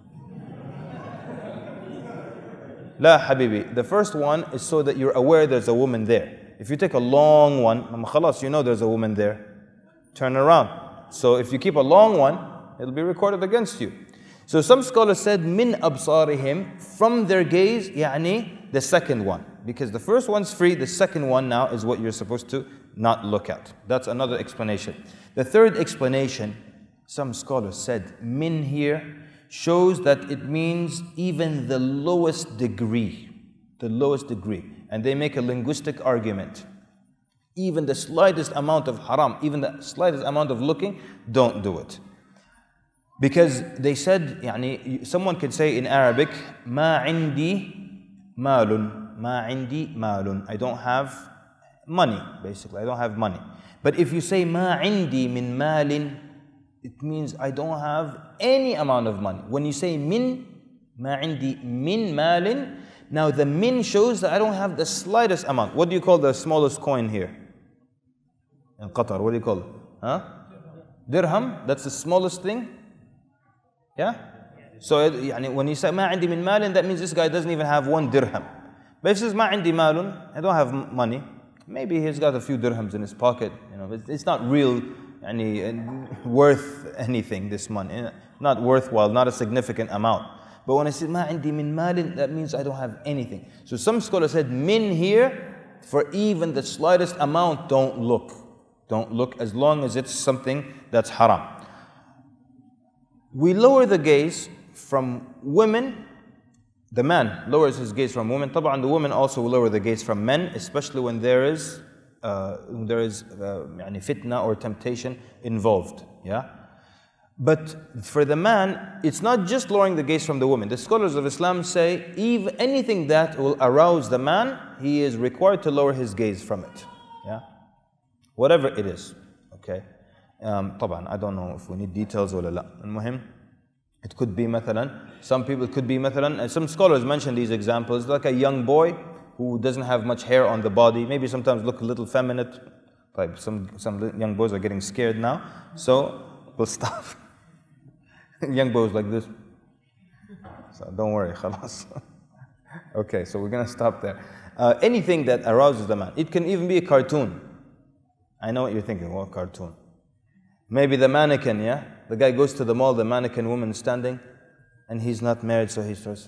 La habibi. The first one is so that you're aware there's a woman there. If you take a long one, khalas, you know there's a woman there. Turn around. So if you keep a long one, it'll be recorded against you. So some scholars said, min absarihim, from their gaze, yani the second one. Because the first one's free, the second one now is what you're supposed to not look at. That's another explanation. The third explanation, some scholars said, min here shows that it means even the lowest degree. The lowest degree. And they make a linguistic argument. Even the slightest amount of haram, even the slightest amount of looking, don't do it. Because they said, يعني, someone could say in Arabic, ما عندي مال, ما عندي مال. I don't have money, basically. I don't have money. But if you say ما عندي من مال, it means I don't have any amount of money. When you say min, ما عندي من مال, now the min shows that I don't have the slightest amount. What do you call the smallest coin here? In Qatar, what do you call it? Huh? Dirham, that's the smallest thing? Yeah? So يعني, when you say ما عندي من مال, that means this guy doesn't even have one dirham. But if he says ما عندي مال, I don't have money, maybe he's got a few dirhams in his pocket. You know, it's not real, يعني, worth anything, this money. Not worthwhile, not a significant amount. But when I say ما عندي من مال, that means I don't have anything. So some scholars said min here, for even the slightest amount, don't look. Don't look as long as it's something that's haram. We lower the gaze from women. The man lowers his gaze from women. طبعا the women also will lower the gaze from men, especially when there is uh, when there is uh, يعني fitna or temptation involved. Yeah. But for the man, it's not just lowering the gaze from the woman. The scholars of Islam say even anything that will arouse the man, he is required to lower his gaze from it. Yeah, whatever it is. Okay. Um, طبعا I don't know if we need details or لا. المهم, it could be مثلا, some people, it could be مثلا, and some scholars mention these examples, like a young boy who doesn't have much hair on the body, maybe sometimes look a little feminine. Like some some young boys are getting scared now, so we'll stop. Young boys like this. So don't worry, khalas. Okay, so we're gonna stop there. Uh, anything that arouses the man. It can even be a cartoon. I know what you're thinking. What cartoon? Maybe the mannequin, yeah? The guy goes to the mall, the mannequin woman is standing, and he's not married, so he starts.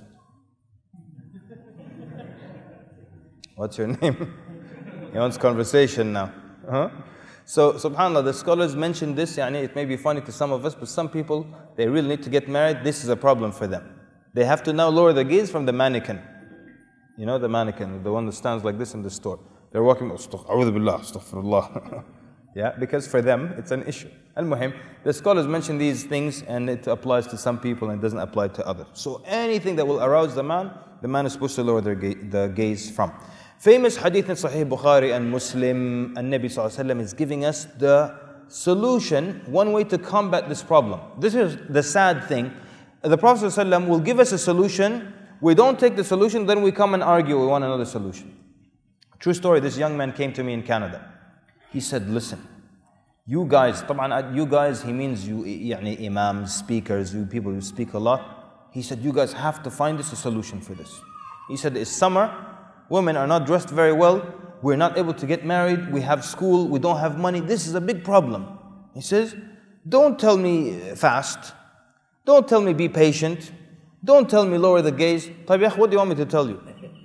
What's your name? He wants conversation now. Uh-huh. So, subhanAllah, the scholars mention this, yani it may be funny to some of us, but some people, they really need to get married, this is a problem for them. They have to now lower the gaze from the mannequin. You know the mannequin, the one that stands like this in the store. They're walking, A'udhu billah, astaghfirullah. Yeah, because for them, it's an issue. Al-Muhim, the scholars mention these things and it applies to some people and it doesn't apply to others. So anything that will arouse the man, the man is supposed to lower their ga the gaze from. Famous hadith in Sahih Bukhari and Muslim, and Nabi Sallallahu Alaihi Wasallam is giving us the solution, one way to combat this problem. This is the sad thing. The Prophet Sallallahu Alaihi Wasallam will give us a solution, we don't take the solution, then we come and argue, we want another solution. True story, this young man came to me in Canada. He said, listen, you guys, طبعا you guys, he means you يعني imams, speakers, you people who speak a lot. He said, you guys have to find us a solution for this. He said, it's summer, women are not dressed very well, we're not able to get married, we have school, we don't have money, this is a big problem. He says, don't tell me fast, don't tell me be patient, don't tell me lower the gaze. طيب يا أخي, what do you want me to tell you?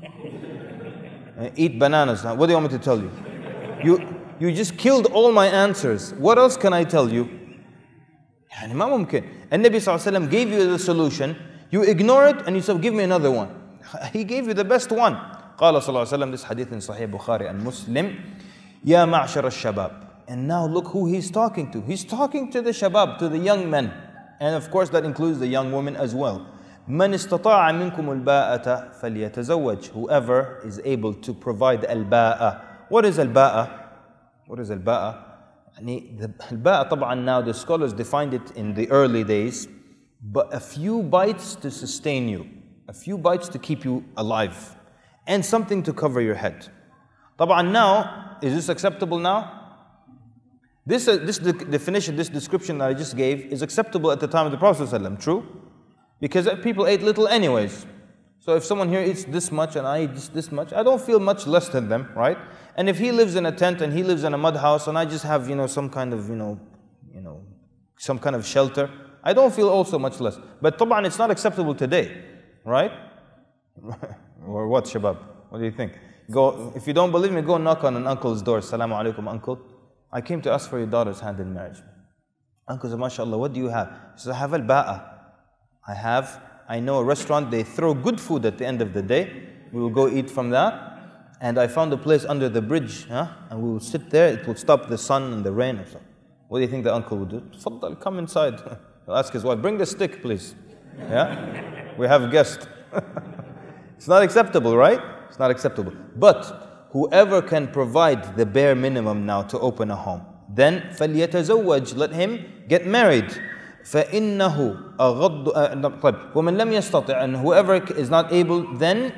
Eat bananas, what do you want me to tell you? You, you just killed all my answers, what else can I tell you? يعني ما ممكن. And Nabi Sallallahu Alaihi Wasallam gave you the solution, you ignore it and you say, give me another one. He gave you the best one. قال صلى الله عليه وسلم, this hadith in Sahih Bukhari and Muslim, يا معشر الشباب. And now look who he's talking to. He's talking to the shabab, to the young men. And of course that includes the young women as well. من استطاع منكم الباءة فليتزوج. Whoever is able to provide الباءة. What is الباءة? What is الباءة? يعني the الباءة طبعا now the scholars defined it in the early days, but a few bites to sustain you. A few bites to keep you alive. And something to cover your head. طبعا now, is this acceptable now? This, uh, this de definition, this description that I just gave is acceptable at the time of the Prophet ﷺ, true? Because people ate little anyways. So if someone here eats this much and I eat just this much, I don't feel much less than them, right? And if he lives in a tent and he lives in a mud house and I just have, you know, some kind of, you know, you know, some kind of shelter, I don't feel also much less. But طبعا it's not acceptable today, right? Or what, Shabab? What do you think? Go, if you don't believe me, go knock on an uncle's door. Assalamu alaikum, uncle. I came to ask for your daughter's hand in marriage. Uncle said, MashaAllah, what do you have? He says, I have al-ba'a. I have, I know a restaurant, they throw good food at the end of the day. We will go eat from that. And I found a place under the bridge, huh? And we will sit there, it will stop the sun and the rain or something. What do you think the uncle would do? Faddal, come inside. He'll ask his wife, bring the stick, please. Yeah? We have a guest. It's not acceptable, right? It's not acceptable. But whoever can provide the bare minimum now to open a home, then فَلْيَتَزَوَّجْ, let him get married. فَإِنَّهُ أَغَضُّ طيب وَمَنْ لَمْ يَسْتَطِعْ, and whoever is not able, then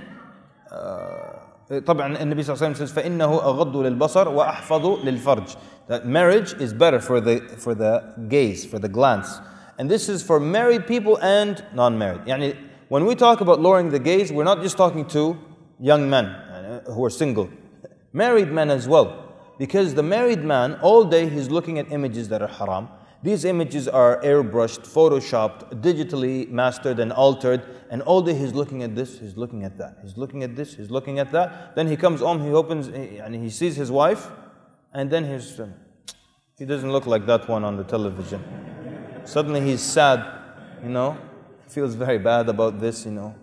طبعا النبي صلى الله عليه وسلم says فَإِنَّهُ أَغَضُّ لِلْبَصَرِ وَأَحْفَظُ لِلْفَرْجِ. That marriage is better for the, for the gaze, for the glance. And this is for married people and non-married. Yani, when we talk about lowering the gaze, we're not just talking to young men who are single. Married men as well. Because the married man, all day he's looking at images that are haram. These images are airbrushed, photoshopped, digitally mastered and altered. And all day he's looking at this, he's looking at that. He's looking at this, he's looking at that. Then he comes home, he opens, and he sees his wife. And then he's, he doesn't look like that one on the television. Suddenly he's sad, you know. Feels very bad about this, you know.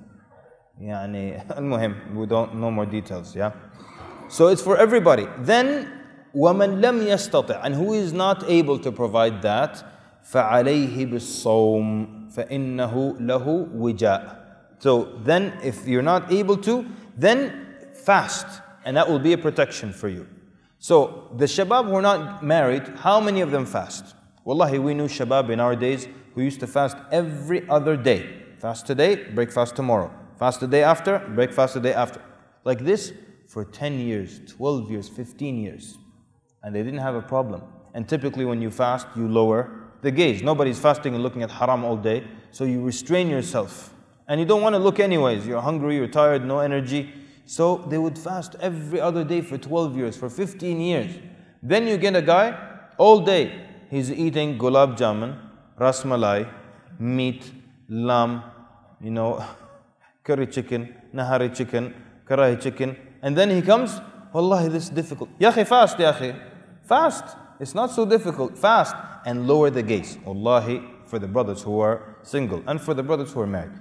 Yani, al-muhim, we don't know more details, yeah. So it's for everybody. Then, وَمَنْ لَمْ يَسْتَطِعْ, and who is not able to provide that, فَعَلَيْهِ بِالصَّوْمِ فَإِنَّهُ لَهُ وِجَاء. So then, if you're not able to, then fast, and that will be a protection for you. So the shabab who are not married, how many of them fast? Wallahi, we knew shabab in our days who used to fast every other day. Fast today, break fast tomorrow. Fast the day after, break fast the day after. Like this for ten years, twelve years, fifteen years. And they didn't have a problem. And typically when you fast, you lower the gaze. Nobody's fasting and looking at haram all day. So you restrain yourself. And you don't want to look anyways. You're hungry, you're tired, no energy. So they would fast every other day for twelve years, for fifteen years. Then you get a guy, all day, he's eating gulab jamun, ras malai, meat, lamb, you know, curry chicken, nahari chicken, karahi chicken. And then he comes, wallahi, this is difficult. Ya akhi, fast, ya akhi. Fast. It's not so difficult. Fast. And lower the gaze. Wallahi, for the brothers who are single and for the brothers who are married.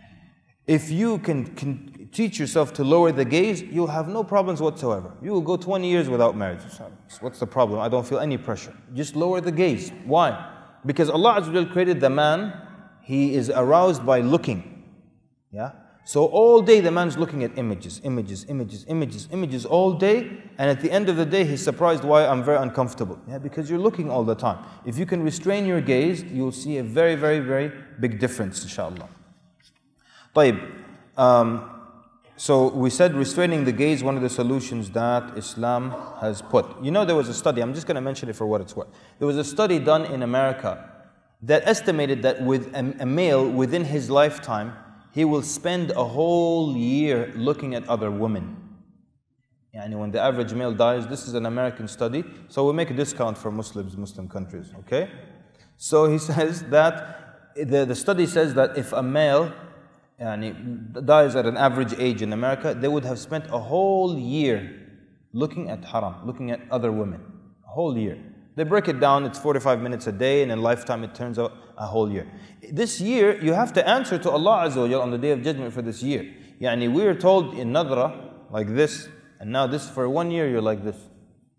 If you can, can teach yourself to lower the gaze, you'll have no problems whatsoever. You will go twenty years without marriage. What's the problem? I don't feel any pressure. Just lower the gaze. Why? Because Allah Azza wa Jal created the man, he is aroused by looking. Yeah? So all day the man's looking at images, images, images, images, images all day. And at the end of the day, he's surprised why I'm very uncomfortable. Yeah, because you're looking all the time. If you can restrain your gaze, you'll see a very, very, very big difference, inshallah. طيب, um, so we said restraining the gaze, one of the solutions that Islam has put. You know, there was a study, I'm just going to mention it for what it's worth. There was a study done in America that estimated that with a, a male within his lifetime, he will spend a whole year looking at other women. Yani when the average male dies, this is an American study, so we make a discount for Muslims, Muslim countries, okay? So he says that, the, the study says that if a male yani, dies at an average age in America, they would have spent a whole year looking at haram, looking at other women, a whole year. They break it down, it's forty-five minutes a day, and in lifetime it turns out a whole year. This year, you have to answer to Allah Azza wa Jal on the Day of Judgment for this year. Yani we are told in Nadra, like this, and now this for one year you're like this.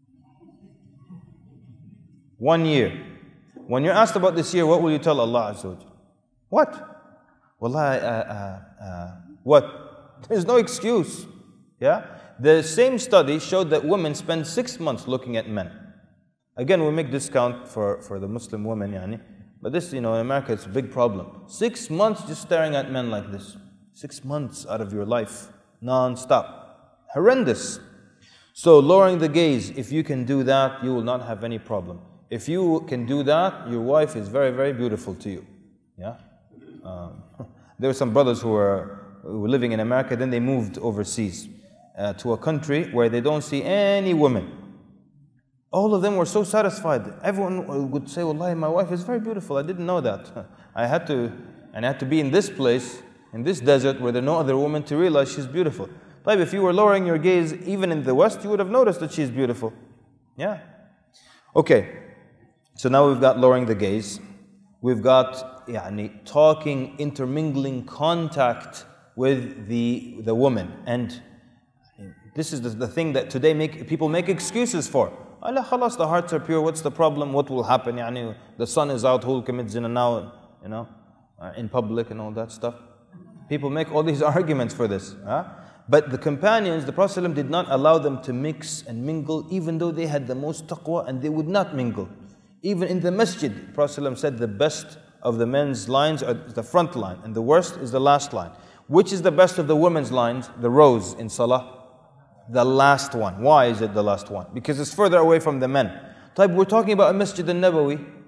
One year. When you're asked about this year, what will you tell Allah Azza wa Jal? What? Wallahi, uh, uh, uh, what? There's no excuse. Yeah? The same study showed that women spend six months looking at men. Again, we make discount for, for the Muslim women, yani. But this, you know, in America, it's a big problem. Six months just staring at men like this. Six months out of your life, non-stop. Horrendous. So lowering the gaze, if you can do that, you will not have any problem. If you can do that, your wife is very, very beautiful to you. Yeah? Um, there were some brothers who were, who were living in America, then they moved overseas uh, to a country where they don't see any women. All of them were so satisfied. Everyone would say, Wallahi, my wife is very beautiful. I didn't know that. I had to, and I had to be in this place, in this desert where there are no other women to realize she's beautiful. But if you were lowering your gaze, even in the West, you would have noticed that she's beautiful. Yeah. Okay. So now we've got lowering the gaze. We've got yani, talking, intermingling, contact with the, the woman. And this is the, the thing that today make, people make excuses for. Allah, khalas, the hearts are pure, what's the problem, what will happen, yani, the sun is out, who will commit zina now, you know, uh, in public and all that stuff. People make all these arguments for this. Huh? But the companions, the Prophet ﷺ did not allow them to mix and mingle, even though they had the most taqwa, and they would not mingle. Even in the masjid, the Prophet ﷺ said the best of the men's lines are the front line, and the worst is the last line. Which is the best of the women's lines? The rows in salah. The last one. Why is it the last one? Because it's further away from the men. Type, we're talking about a Masjid al-Nabawi.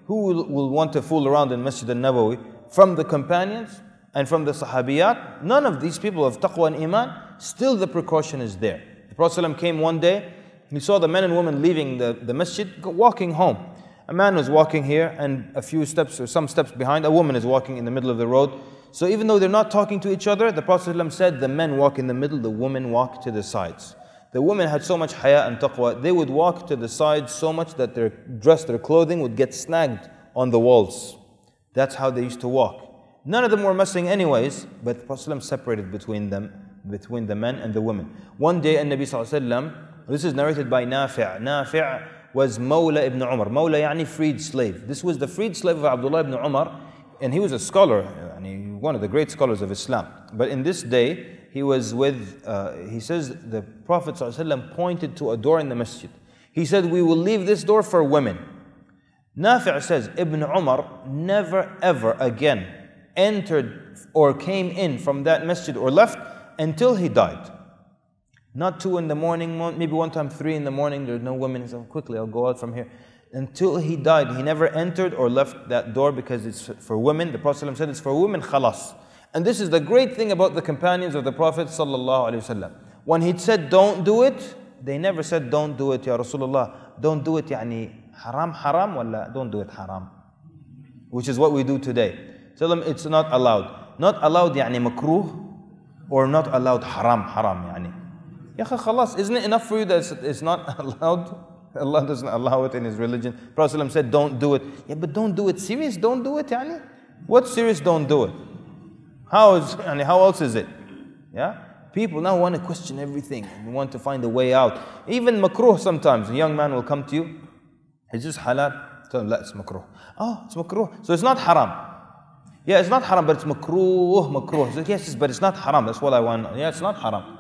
who will, will want to fool around in Masjid al-Nabawi from the companions and from the Sahabiyat? None of these people of taqwa and iman. Still the precaution is there. The Prophet ﷺ came one day, he saw the men and women leaving the, the masjid, walking home. A man was walking here, and a few steps or some steps behind, a woman is walking in the middle of the road. So even though they're not talking to each other, the Prophet ﷺ said, the men walk in the middle, the women walk to the sides. The women had so much haya and taqwa, they would walk to the sides so much that their dress, their clothing would get snagged on the walls. That's how they used to walk. None of them were messing anyways, but the Prophet ﷺ separated between them, between the men and the women. One day, An-Nabi ﷺ, this is narrated by Nafi'. Nafi' was Mawla ibn Umar. Mawla yani freed slave. This was the freed slave of Abdullah ibn Umar, and he was a scholar, and one of the great scholars of Islam. But in this day, he was with, uh, he says, the Prophet ﷺ pointed to a door in the masjid. He said, we will leave this door for women. Nafi' says, Ibn Umar never ever again entered or came in from that masjid or left until he died. Not two in the morning, maybe one time three in the morning, there's no women. He said, quickly, I'll go out from here. Until he died, he never entered or left that door because it's for women. The Prophet ﷺ said it's for women, khalas. And this is the great thing about the companions of the Prophet ﷺ. When he said, don't do it, they never said, don't do it, Ya Rasulullah. Don't do it, yani haram, haram, wala don't do it, haram. Which is what we do today. Tell them it's not allowed. Not allowed, yani makruh, or not allowed, haram, haram, yani. Ya khalas, isn't it enough for you that it's not allowed? Allah doesn't allow it in His religion. Prophet ﷺ said, don't do it. Yeah, but don't do it serious, don't do it, yani. What's serious, don't do it? How is, yani, how else is it? Yeah? People now want to question everything and want to find a way out. Even makruh sometimes, a young man will come to you, is this halal? Tell him, la, it's makruh. Oh, it's makruh. So it's not haram. Yeah, it's not haram, but it's makruh, makruh. So yes, but it's not haram, that's what I want. Yeah, it's not haram.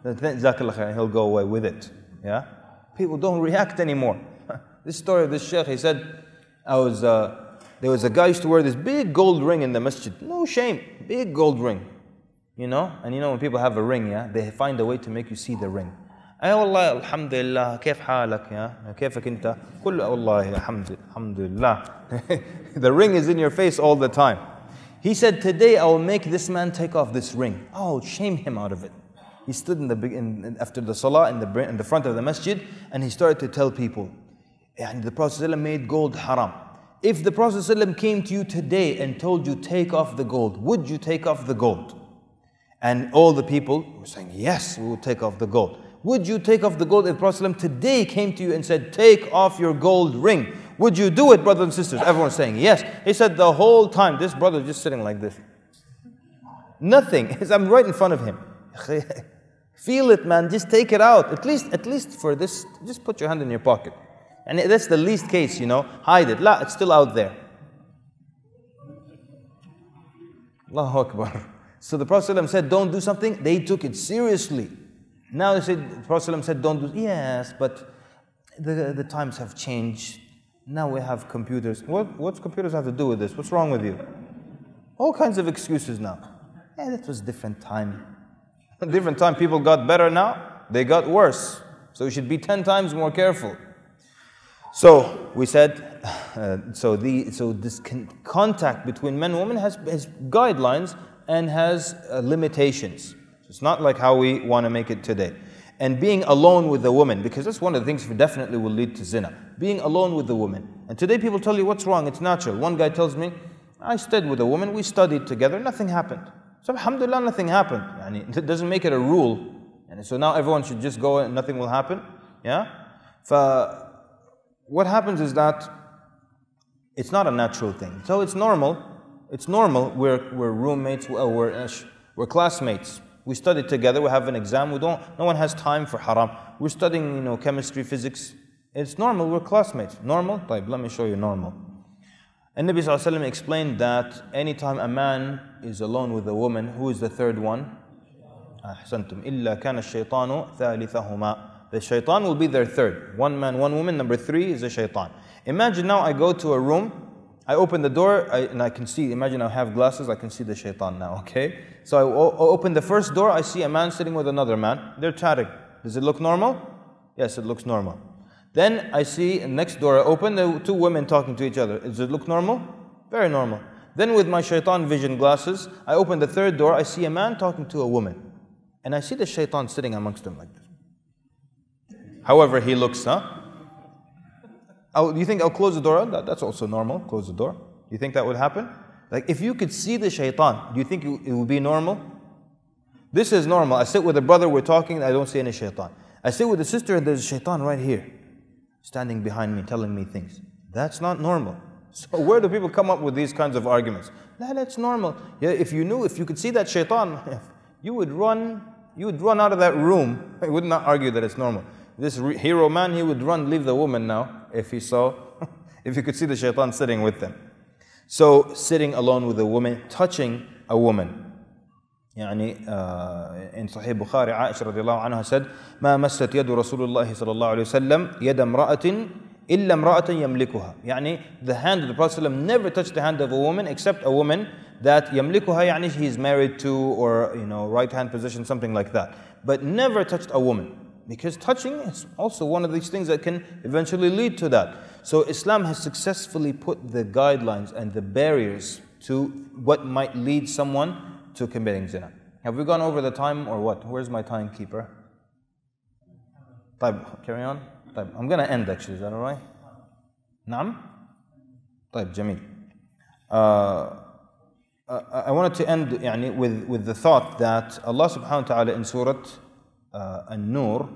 He'll go away with it. Yeah? People don't react anymore. This story of this Sheikh, he said, I was, uh, there was a guy who used to wear this big gold ring in the masjid. No shame, big gold ring. You know, and you know when people have a ring, yeah, they find a way to make you see the ring. Ay wallah, alhamdulillah, كيف حالك, yeah, كيفك انت? كل والله alhamdulillah. The ring is in your face all the time. He said, today I will make this man take off this ring. Oh, shame him out of it. He stood in the in, after the salah in the in the front of the masjid, and he started to tell people, and the Prophet ﷺ made gold haram. If the Prophet ﷺ came to you today and told you take off the gold, would you take off the gold? And all the people were saying, yes, we will take off the gold. Would you take off the gold if the Prophet ﷺ today came to you and said, take off your gold ring? Would you do it, brothers and sisters? Everyone's saying yes. He said the whole time, this brother is just sitting like this. Nothing. I'm right in front of him. Feel it, man. Just take it out. At least, at least for this, just put your hand in your pocket. And that's the least case, you know. Hide it. La, it's still out there. Allahu Akbar. So the Prophet ﷺ said, don't do something. They took it seriously. Now they said, the Prophet ﷺ said, don't do. Yes, but the, the times have changed. Now we have computers. What what's computers have to do with this? What's wrong with you? All kinds of excuses now. Yeah, that was a different time. A different time. People got better now. They got worse. So you should be ten times more careful. So we said, uh, so the so this con contact between men and women has, has guidelines and has uh, limitations. It's not like how we want to make it today. And being alone with a woman, because that's one of the things that definitely will lead to zina. Being alone with a woman. And today people tell you what's wrong, it's natural. One guy tells me, I stayed with a woman, we studied together, nothing happened. So alhamdulillah, nothing happened. And it doesn't make it a rule. And so now everyone should just go and nothing will happen. Yeah? For what happens is that it's not a natural thing. So it's normal. It's normal. We're, we're roommates, we're, uh, we're classmates. We studied together, we have an exam, we don't, no one has time for haram. We're studying, you know, chemistry, physics. It's normal, we're classmates. Normal? Right, let me show you normal. And Nabi Sallallahu Alaihi Wasallam explained that anytime a man is alone with a woman, who is the third one? أحسنتم إلا كان الشيطان ثالثهما. The shaitan will be their third. One man, one woman, number three is a shaitan. Imagine now I go to a room, I open the door I, and I can see, imagine I have glasses, I can see the shaitan now, okay? So I open the first door, I see a man sitting with another man. They're chatting. Does it look normal? Yes, it looks normal. Then I see next door I open, there are two women talking to each other. Does it look normal? Very normal. Then with my shaitan vision glasses, I open the third door, I see a man talking to a woman. And I see the shaitan sitting amongst them like this. However he looks, huh? I'll, you think I'll close the door? That, that's also normal, close the door. You think that would happen? Like if you could see the shaitan, do you think it would be normal? This is normal. I sit with a brother, we're talking, I don't see any shaitan. I sit with a sister and there's a shaitan right here, standing behind me, telling me things. That's not normal. So where do people come up with these kinds of arguments? No, that's normal. Yeah, if you knew, if you could see that shaitan, you would run, you would run out of that room. You would not argue that it's normal. This hero man, he would run, leave the woman now, if he saw, if he could see the shaitan sitting with them. So sitting alone with a woman, touching a woman. يعني uh, in Sahih Bukhari, Aisha radiallahu anha said, ما مست يد رسول الله صلى الله عليه وسلم يد امرأة إلا امرأة يملكها. يعني the hand of the Prophet ﷺ never touched the hand of a woman except a woman that يملكها, يعني he's married to, or you know, right hand position, something like that. But never touched a woman, because touching is also one of these things that can eventually lead to that. So Islam has successfully put the guidelines and the barriers to what might lead someone to committing zina. Have we gone over the time or what? Where's my timekeeper? طيب, carry on. طيب, I'm going to end actually, is that alright? نعم? طيب, جميل. Uh, I wanted to end يعني, with, with the thought that Allah subhanahu wa ta'ala in Surah uh, An-Nur,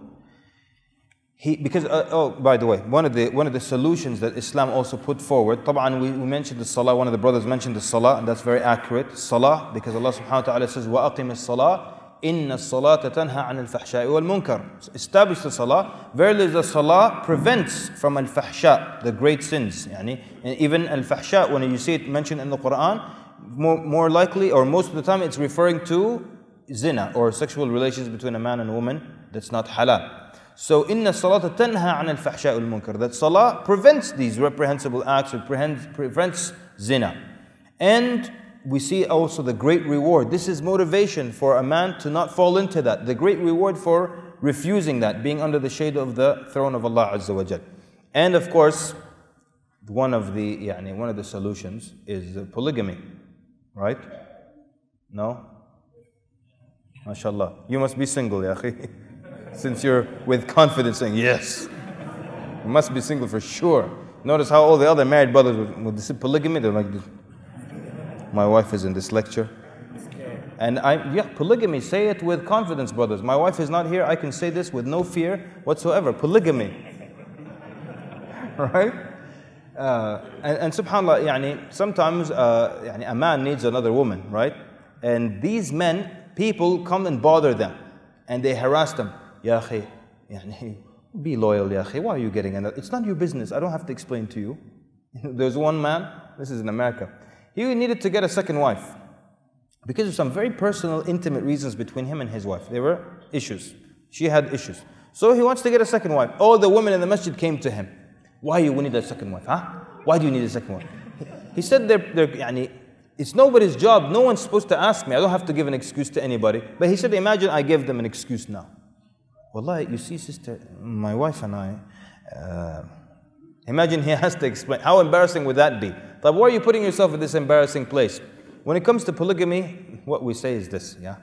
He, because, uh, oh, by the way, one of the one of the solutions that Islam also put forward, طبعا we, we mentioned the salah, one of the brothers mentioned the salah, and that's very accurate, salah, because Allah subhanahu wa ta'ala says, وَأَقِمِ الصَّلَاةِ إِنَّ الصَّلَاةَ تَنْهَى عَنِ الْفَحْشَاءِ وَالْمُنْكَرِ. So establish the salah. Verily the salah prevents from al-fahsha, the great sins. Yani, and even al-fahsha, when you see it mentioned in the Quran, more, more likely, or most of the time, it's referring to zina, or sexual relations between a man and a woman that's not halal. So, inna salata tanha an al-fahsha wal-munkar. That salah prevents these reprehensible acts, it prevents, prevents zina. And we see also the great reward. This is motivation for a man to not fall into that. The great reward for refusing that, being under the shade of the throne of Allah Azza wa Jal. And of course, one of the yani, one of the solutions is polygamy, right? No? MashaAllah. You must be single, ya akhi. Since you're with confidence saying, yes, you must be single for sure. Notice how all the other married brothers would, would say polygamy, they're like, my wife is in this lecture. And I, yeah, polygamy, say it with confidence, brothers. My wife is not here, I can say this with no fear whatsoever. Polygamy. Right? Uh, and, and subhanAllah, yani, sometimes uh, yani, a man needs another woman, right? And these men, people come and bother them. And they harass them. Ya akhi, yani, be loyal, ya akhi. Why are you getting another? It's not your business. I don't have to explain to you. There's one man, this is in America. He needed to get a second wife because of some very personal, intimate reasons between him and his wife. There were issues. She had issues. So he wants to get a second wife. All the women in the masjid came to him. Why you need a second wife? Huh? Why do you need a second wife? He said, they're, they're, yani, it's nobody's job. No one's supposed to ask me. I don't have to give an excuse to anybody. But he said, imagine I give them an excuse now. Wallahi, you see, sister, my wife and I, uh, imagine he has to explain. How embarrassing would that be? But why are you putting yourself in this embarrassing place? When it comes to polygamy, what we say is this, yeah?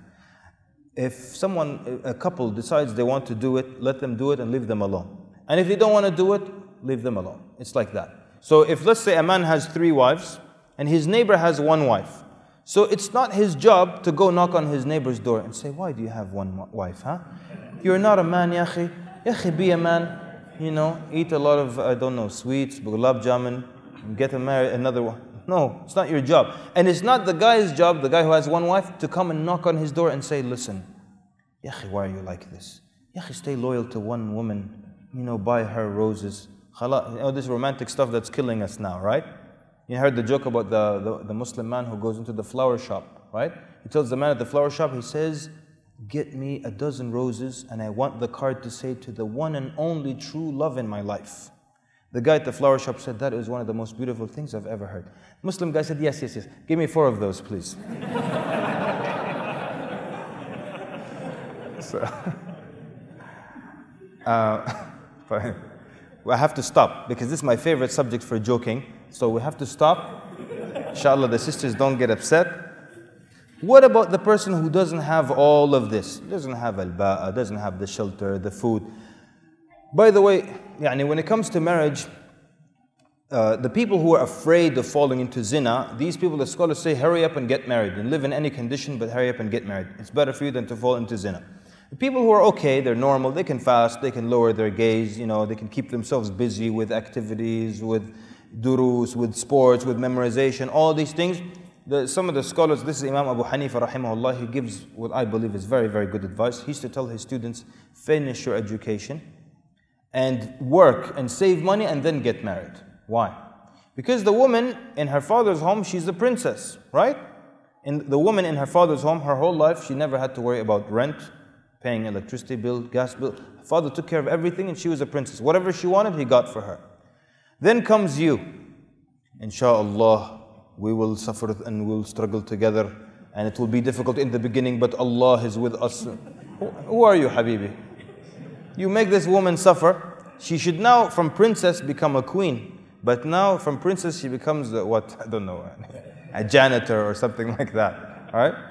If someone, a couple decides they want to do it, let them do it and leave them alone. And if they don't want to do it, leave them alone. It's like that. So if, let's say, a man has three wives, and his neighbor has one wife. So it's not his job to go knock on his neighbor's door and say, why do you have one wife, huh? You're not a man, ya akhi. Ya akhi, be a man. You know, eat a lot of, I don't know, sweets, gulab jamun, and get married another one. No, it's not your job. And it's not the guy's job, the guy who has one wife, to come and knock on his door and say, listen, ya akhi, why are you like this? Ya akhi, stay loyal to one woman. You know, buy her roses. Khala, you know, this romantic stuff that's killing us now, right? You heard the joke about the, the, the Muslim man who goes into the flower shop, right? He tells the man at the flower shop, he says, get me a dozen roses and I want the card to say to the one and only true love in my life. The guy at the flower shop said, that is one of the most beautiful things I've ever heard. Muslim guy said, yes, yes, yes. Give me four of those, please. so, uh, I have to stop because this is my favorite subject for joking. So we have to stop. Inshallah, the sisters don't get upset. What about the person who doesn't have all of this? Doesn't have al-ba'a, doesn't have the shelter, the food. By the way, yani when it comes to marriage, uh, the people who are afraid of falling into zina, these people, the scholars say, hurry up and get married and live in any condition, but hurry up and get married. It's better for you than to fall into zina. The people who are okay, they're normal, they can fast, they can lower their gaze, you know, they can keep themselves busy with activities, with durus, with sports, with memorization, all these things. The, some of the scholars, this is Imam Abu Hanifa rahimahullah, he gives what I believe is very, very good advice. He used to tell his students, finish your education and work and save money and then get married. Why? Because the woman in her father's home, she's a princess, right? And the woman in her father's home, her whole life, she never had to worry about rent, paying electricity bill, gas bill. Her father took care of everything and she was a princess. Whatever she wanted, he got for her. Then comes you. Insha'Allah, we will suffer and we'll struggle together and it will be difficult in the beginning, but Allah is with us. Who, who are you, Habibi? You make this woman suffer. She should now, from princess, become a queen. But now, from princess, she becomes a, what? I don't know, a janitor or something like that. All right?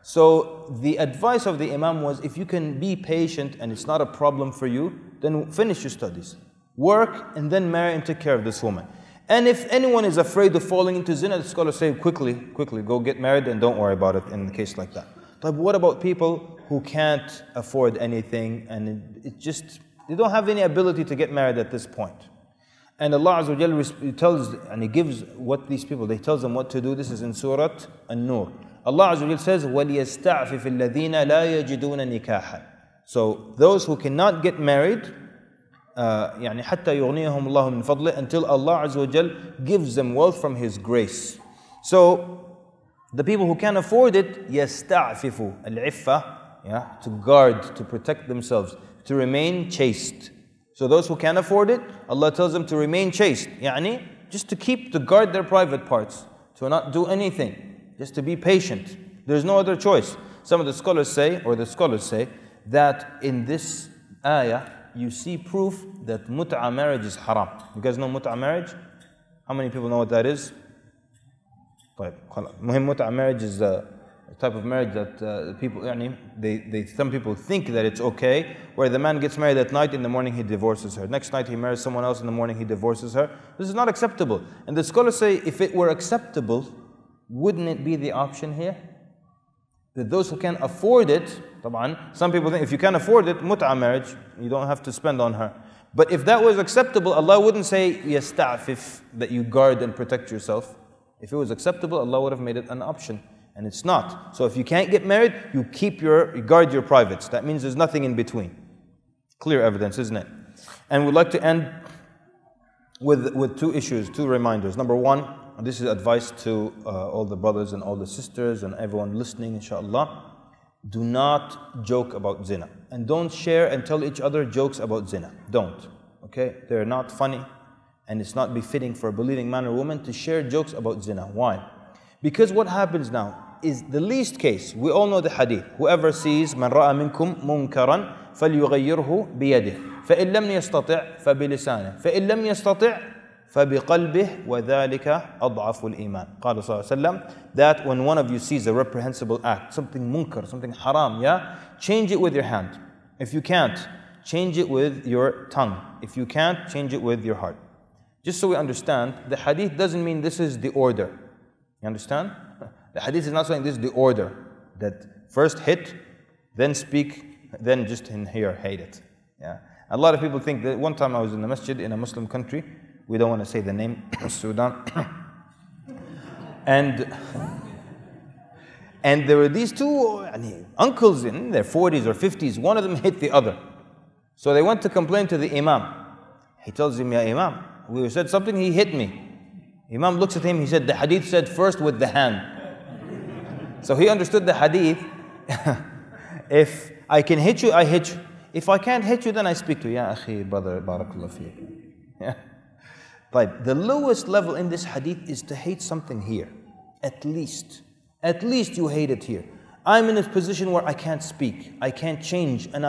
So the advice of the Imam was, if you can be patient and it's not a problem for you, then finish your studies. Work and then marry and take care of this woman. And if anyone is afraid of falling into zina, the scholars say, quickly, quickly, go get married and don't worry about it in a case like that. But what about people who can't afford anything and it, it just, they don't have any ability to get married at this point? And Allah Azza wa Jalla tells, and He gives what these people, He tells them what to do. This is in Surah An-Nur. Allah Azza wa Jalla says, وَلْيَسْتَعْفِفِ الَّذِينَ لَا يَجِدُونَ نِكَاحًا. So those who cannot get married, uh, يعني حتى يغنيهم الله من فضله, until Allah Azza wa Jalla gives them wealth from His grace. So the people who can afford it, يَسْتَعْفِفُ الْعِفَّةِ, yeah, to guard, to protect themselves, to remain chaste. So those who can afford it, Allah tells them to remain chaste. يعني just to keep, to guard their private parts, to not do anything. Just to be patient. There's no other choice. Some of the scholars say, or the scholars say, that in this ayah, you see proof that mut'a marriage is haram. You guys know mut'a marriage? How many people know what that is? طيب, mut'a marriage is a type of marriage that uh, people, يعني, they, they, some people think that it's okay, where the man gets married at night, in the morning he divorces her. Next night he marries someone else, in the morning he divorces her. This is not acceptable. And the scholars say, if it were acceptable, wouldn't it be the option here? That those who can afford it, طبعا, some people think if you can afford it, mut'a marriage, you don't have to spend on her. But if that was acceptable, Allah wouldn't say, yasta'fif, that you guard and protect yourself. If it was acceptable, Allah would have made it an option. And it's not. So if you can't get married, you keep your, you guard your privates. That means there's nothing in between. Clear evidence, isn't it? And we'd like to end with, with two issues, two reminders. Number one, and this is advice to uh, all the brothers and all the sisters and everyone listening, inshallah. Do not joke about zina. And don't share and tell each other jokes about zina. Don't. Okay? They're not funny. And it's not befitting for a believing man or woman to share jokes about zina. Why? Because what happens now is the least case. We all know the hadith. Whoever sees من رأى منكم منكرا فليغيره بيده فإن لم يستطع فبلسانه فإن لم يستطع فبقلبه وذلك أضعف الإيمان. قال صلى الله عليه وسلم that when one of you sees a reprehensible act, something munkar, something haram, yeah, change it with your hand. If you can't, change it with your tongue. If you can't, change it with your heart. Just so we understand, the hadith doesn't mean this is the order. You understand? The hadith is not saying this is the order, that first hit, then speak, then just in here hate it. Yeah. A lot of people think that one time I was in a masjid in a Muslim country, we don't want to say the name, Sudan, and and there were these two uncles in their forties or fifties, one of them hit the other. So they went to complain to the Imam. He tells him, Ya Imam, we said something, he hit me. Imam looks at him, he said, the hadith said first with the hand. So he understood the hadith. If I can hit you, I hit you. If I can't hit you, then I speak to you. Ya akhi, brother, barakallah feek. Yeah. But the lowest level in this hadith is to hate something here. At least. At least you hate it here. I'm in a position where I can't speak. I can't change. And I'm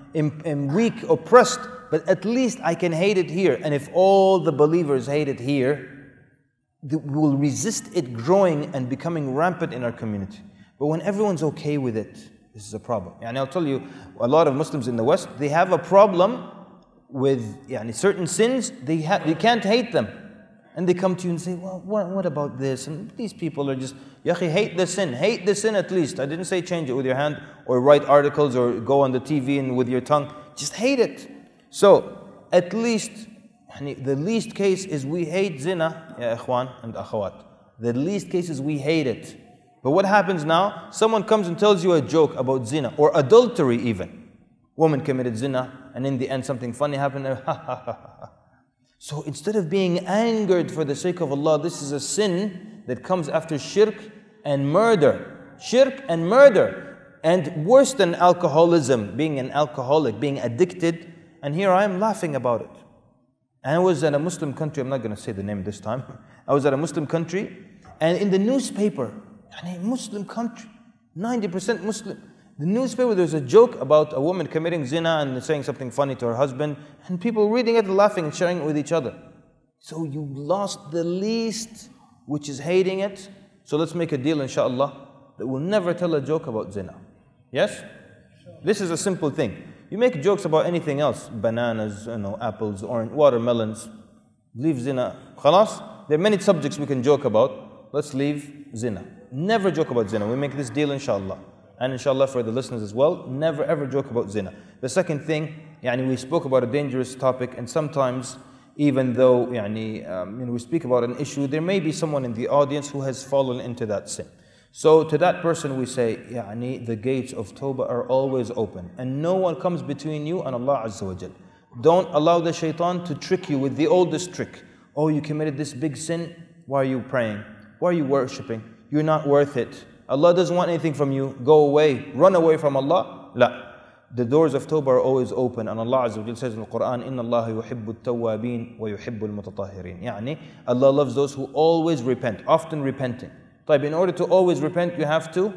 am, am weak, oppressed, but at least I can hate it here. And if all the believers hate it here, we will resist it growing and becoming rampant in our community. But when everyone's okay with it, this is a problem. And I'll tell you, a lot of Muslims in the West, they have a problem with yani, certain sins. They, ha they can't hate them. And they come to you and say, well, what, what about this? And these people are just, Yahi, hate the sin. Hate the sin at least. I didn't say change it with your hand or write articles or go on the T V and with your tongue. Just hate it. So, at least, the least case is we hate zina, ya ikhwan and akhawat. The least case is we hate it. But what happens now? Someone comes and tells you a joke about zina or adultery even. Woman committed zina and in the end something funny happened. Ha ha ha ha. So instead of being angered for the sake of Allah, this is a sin that comes after shirk and murder. Shirk and murder. And worse than alcoholism, being an alcoholic, being addicted. And here I am laughing about it. And I was at a Muslim country, I'm not going to say the name this time. I was at a Muslim country, and in the newspaper, in a Muslim country, ninety percent Muslim, the newspaper, there's a joke about a woman committing zina and saying something funny to her husband, and people reading it and laughing and sharing it with each other. So you lost the least, which is hating it. So let's make a deal, inshallah, that we'll never tell a joke about zina. Yes? This is a simple thing. You make jokes about anything else, bananas, you know, apples, orange, watermelons. Leave zina. Khalas? There are many subjects we can joke about. Let's leave zina. Never joke about zina. We make this deal, inshallah. And inshallah for the listeners as well, never ever joke about zina. The second thing, yani we spoke about a dangerous topic, and sometimes even though yani, um, you know, we speak about an issue, there may be someone in the audience who has fallen into that sin. So to that person we say, yani, the gates of Tawbah are always open, and no one comes between you and Allah Azza wa Jal. Don't allow the shaitan to trick you with the oldest trick. Oh, you committed this big sin, why are you praying? Why are you worshipping? You're not worth it. Allah doesn't want anything from you. Go away. Run away from Allah. La. The doors of Tawbah are always open. And Allah Azza wa Jalla says in the Quran, إِنَّ اللَّهَ يُحِبُّ التَّوَّابِينَ وَيُحِبُّ الْمُتَطَهِّرِينَ. Yani, Allah loves those who always repent, often repenting. But in order to always repent, you have to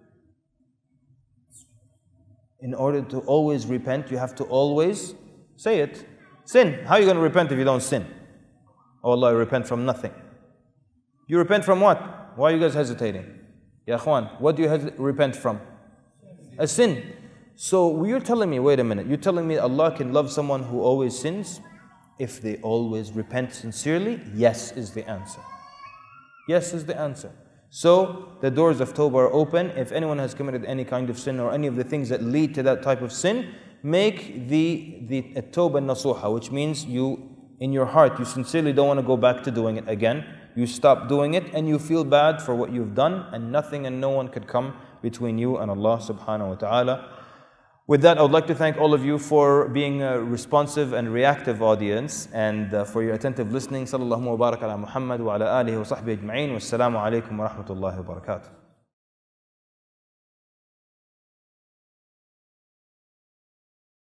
In order to always repent, you have to always say it. Sin. How are you going to repent if you don't sin? Oh Allah, I repent from nothing. You repent from what? Why are you guys hesitating? Ya Akhwan, what do you repent from? A sin. So you're telling me, wait a minute, you're telling me Allah can love someone who always sins if they always repent sincerely? Yes is the answer. Yes is the answer. So the doors of Tawbah are open. If anyone has committed any kind of sin or any of the things that lead to that type of sin, make the, the Tawbah nasuha, which means you, in your heart, you sincerely don't want to go back to doing it again. You stop doing it and you feel bad for what you've done, and nothing and no one could come between you and Allah subhanahu wa ta'ala. With that, I would like to thank all of you for being a responsive and reactive audience, and uh, for your attentive listening. Sallallahu wa barak ala Muhammad wa ala alihi wa sahbihi ajma'in. Wassalamu alaikum wa rahmatullahi wa barakatuh.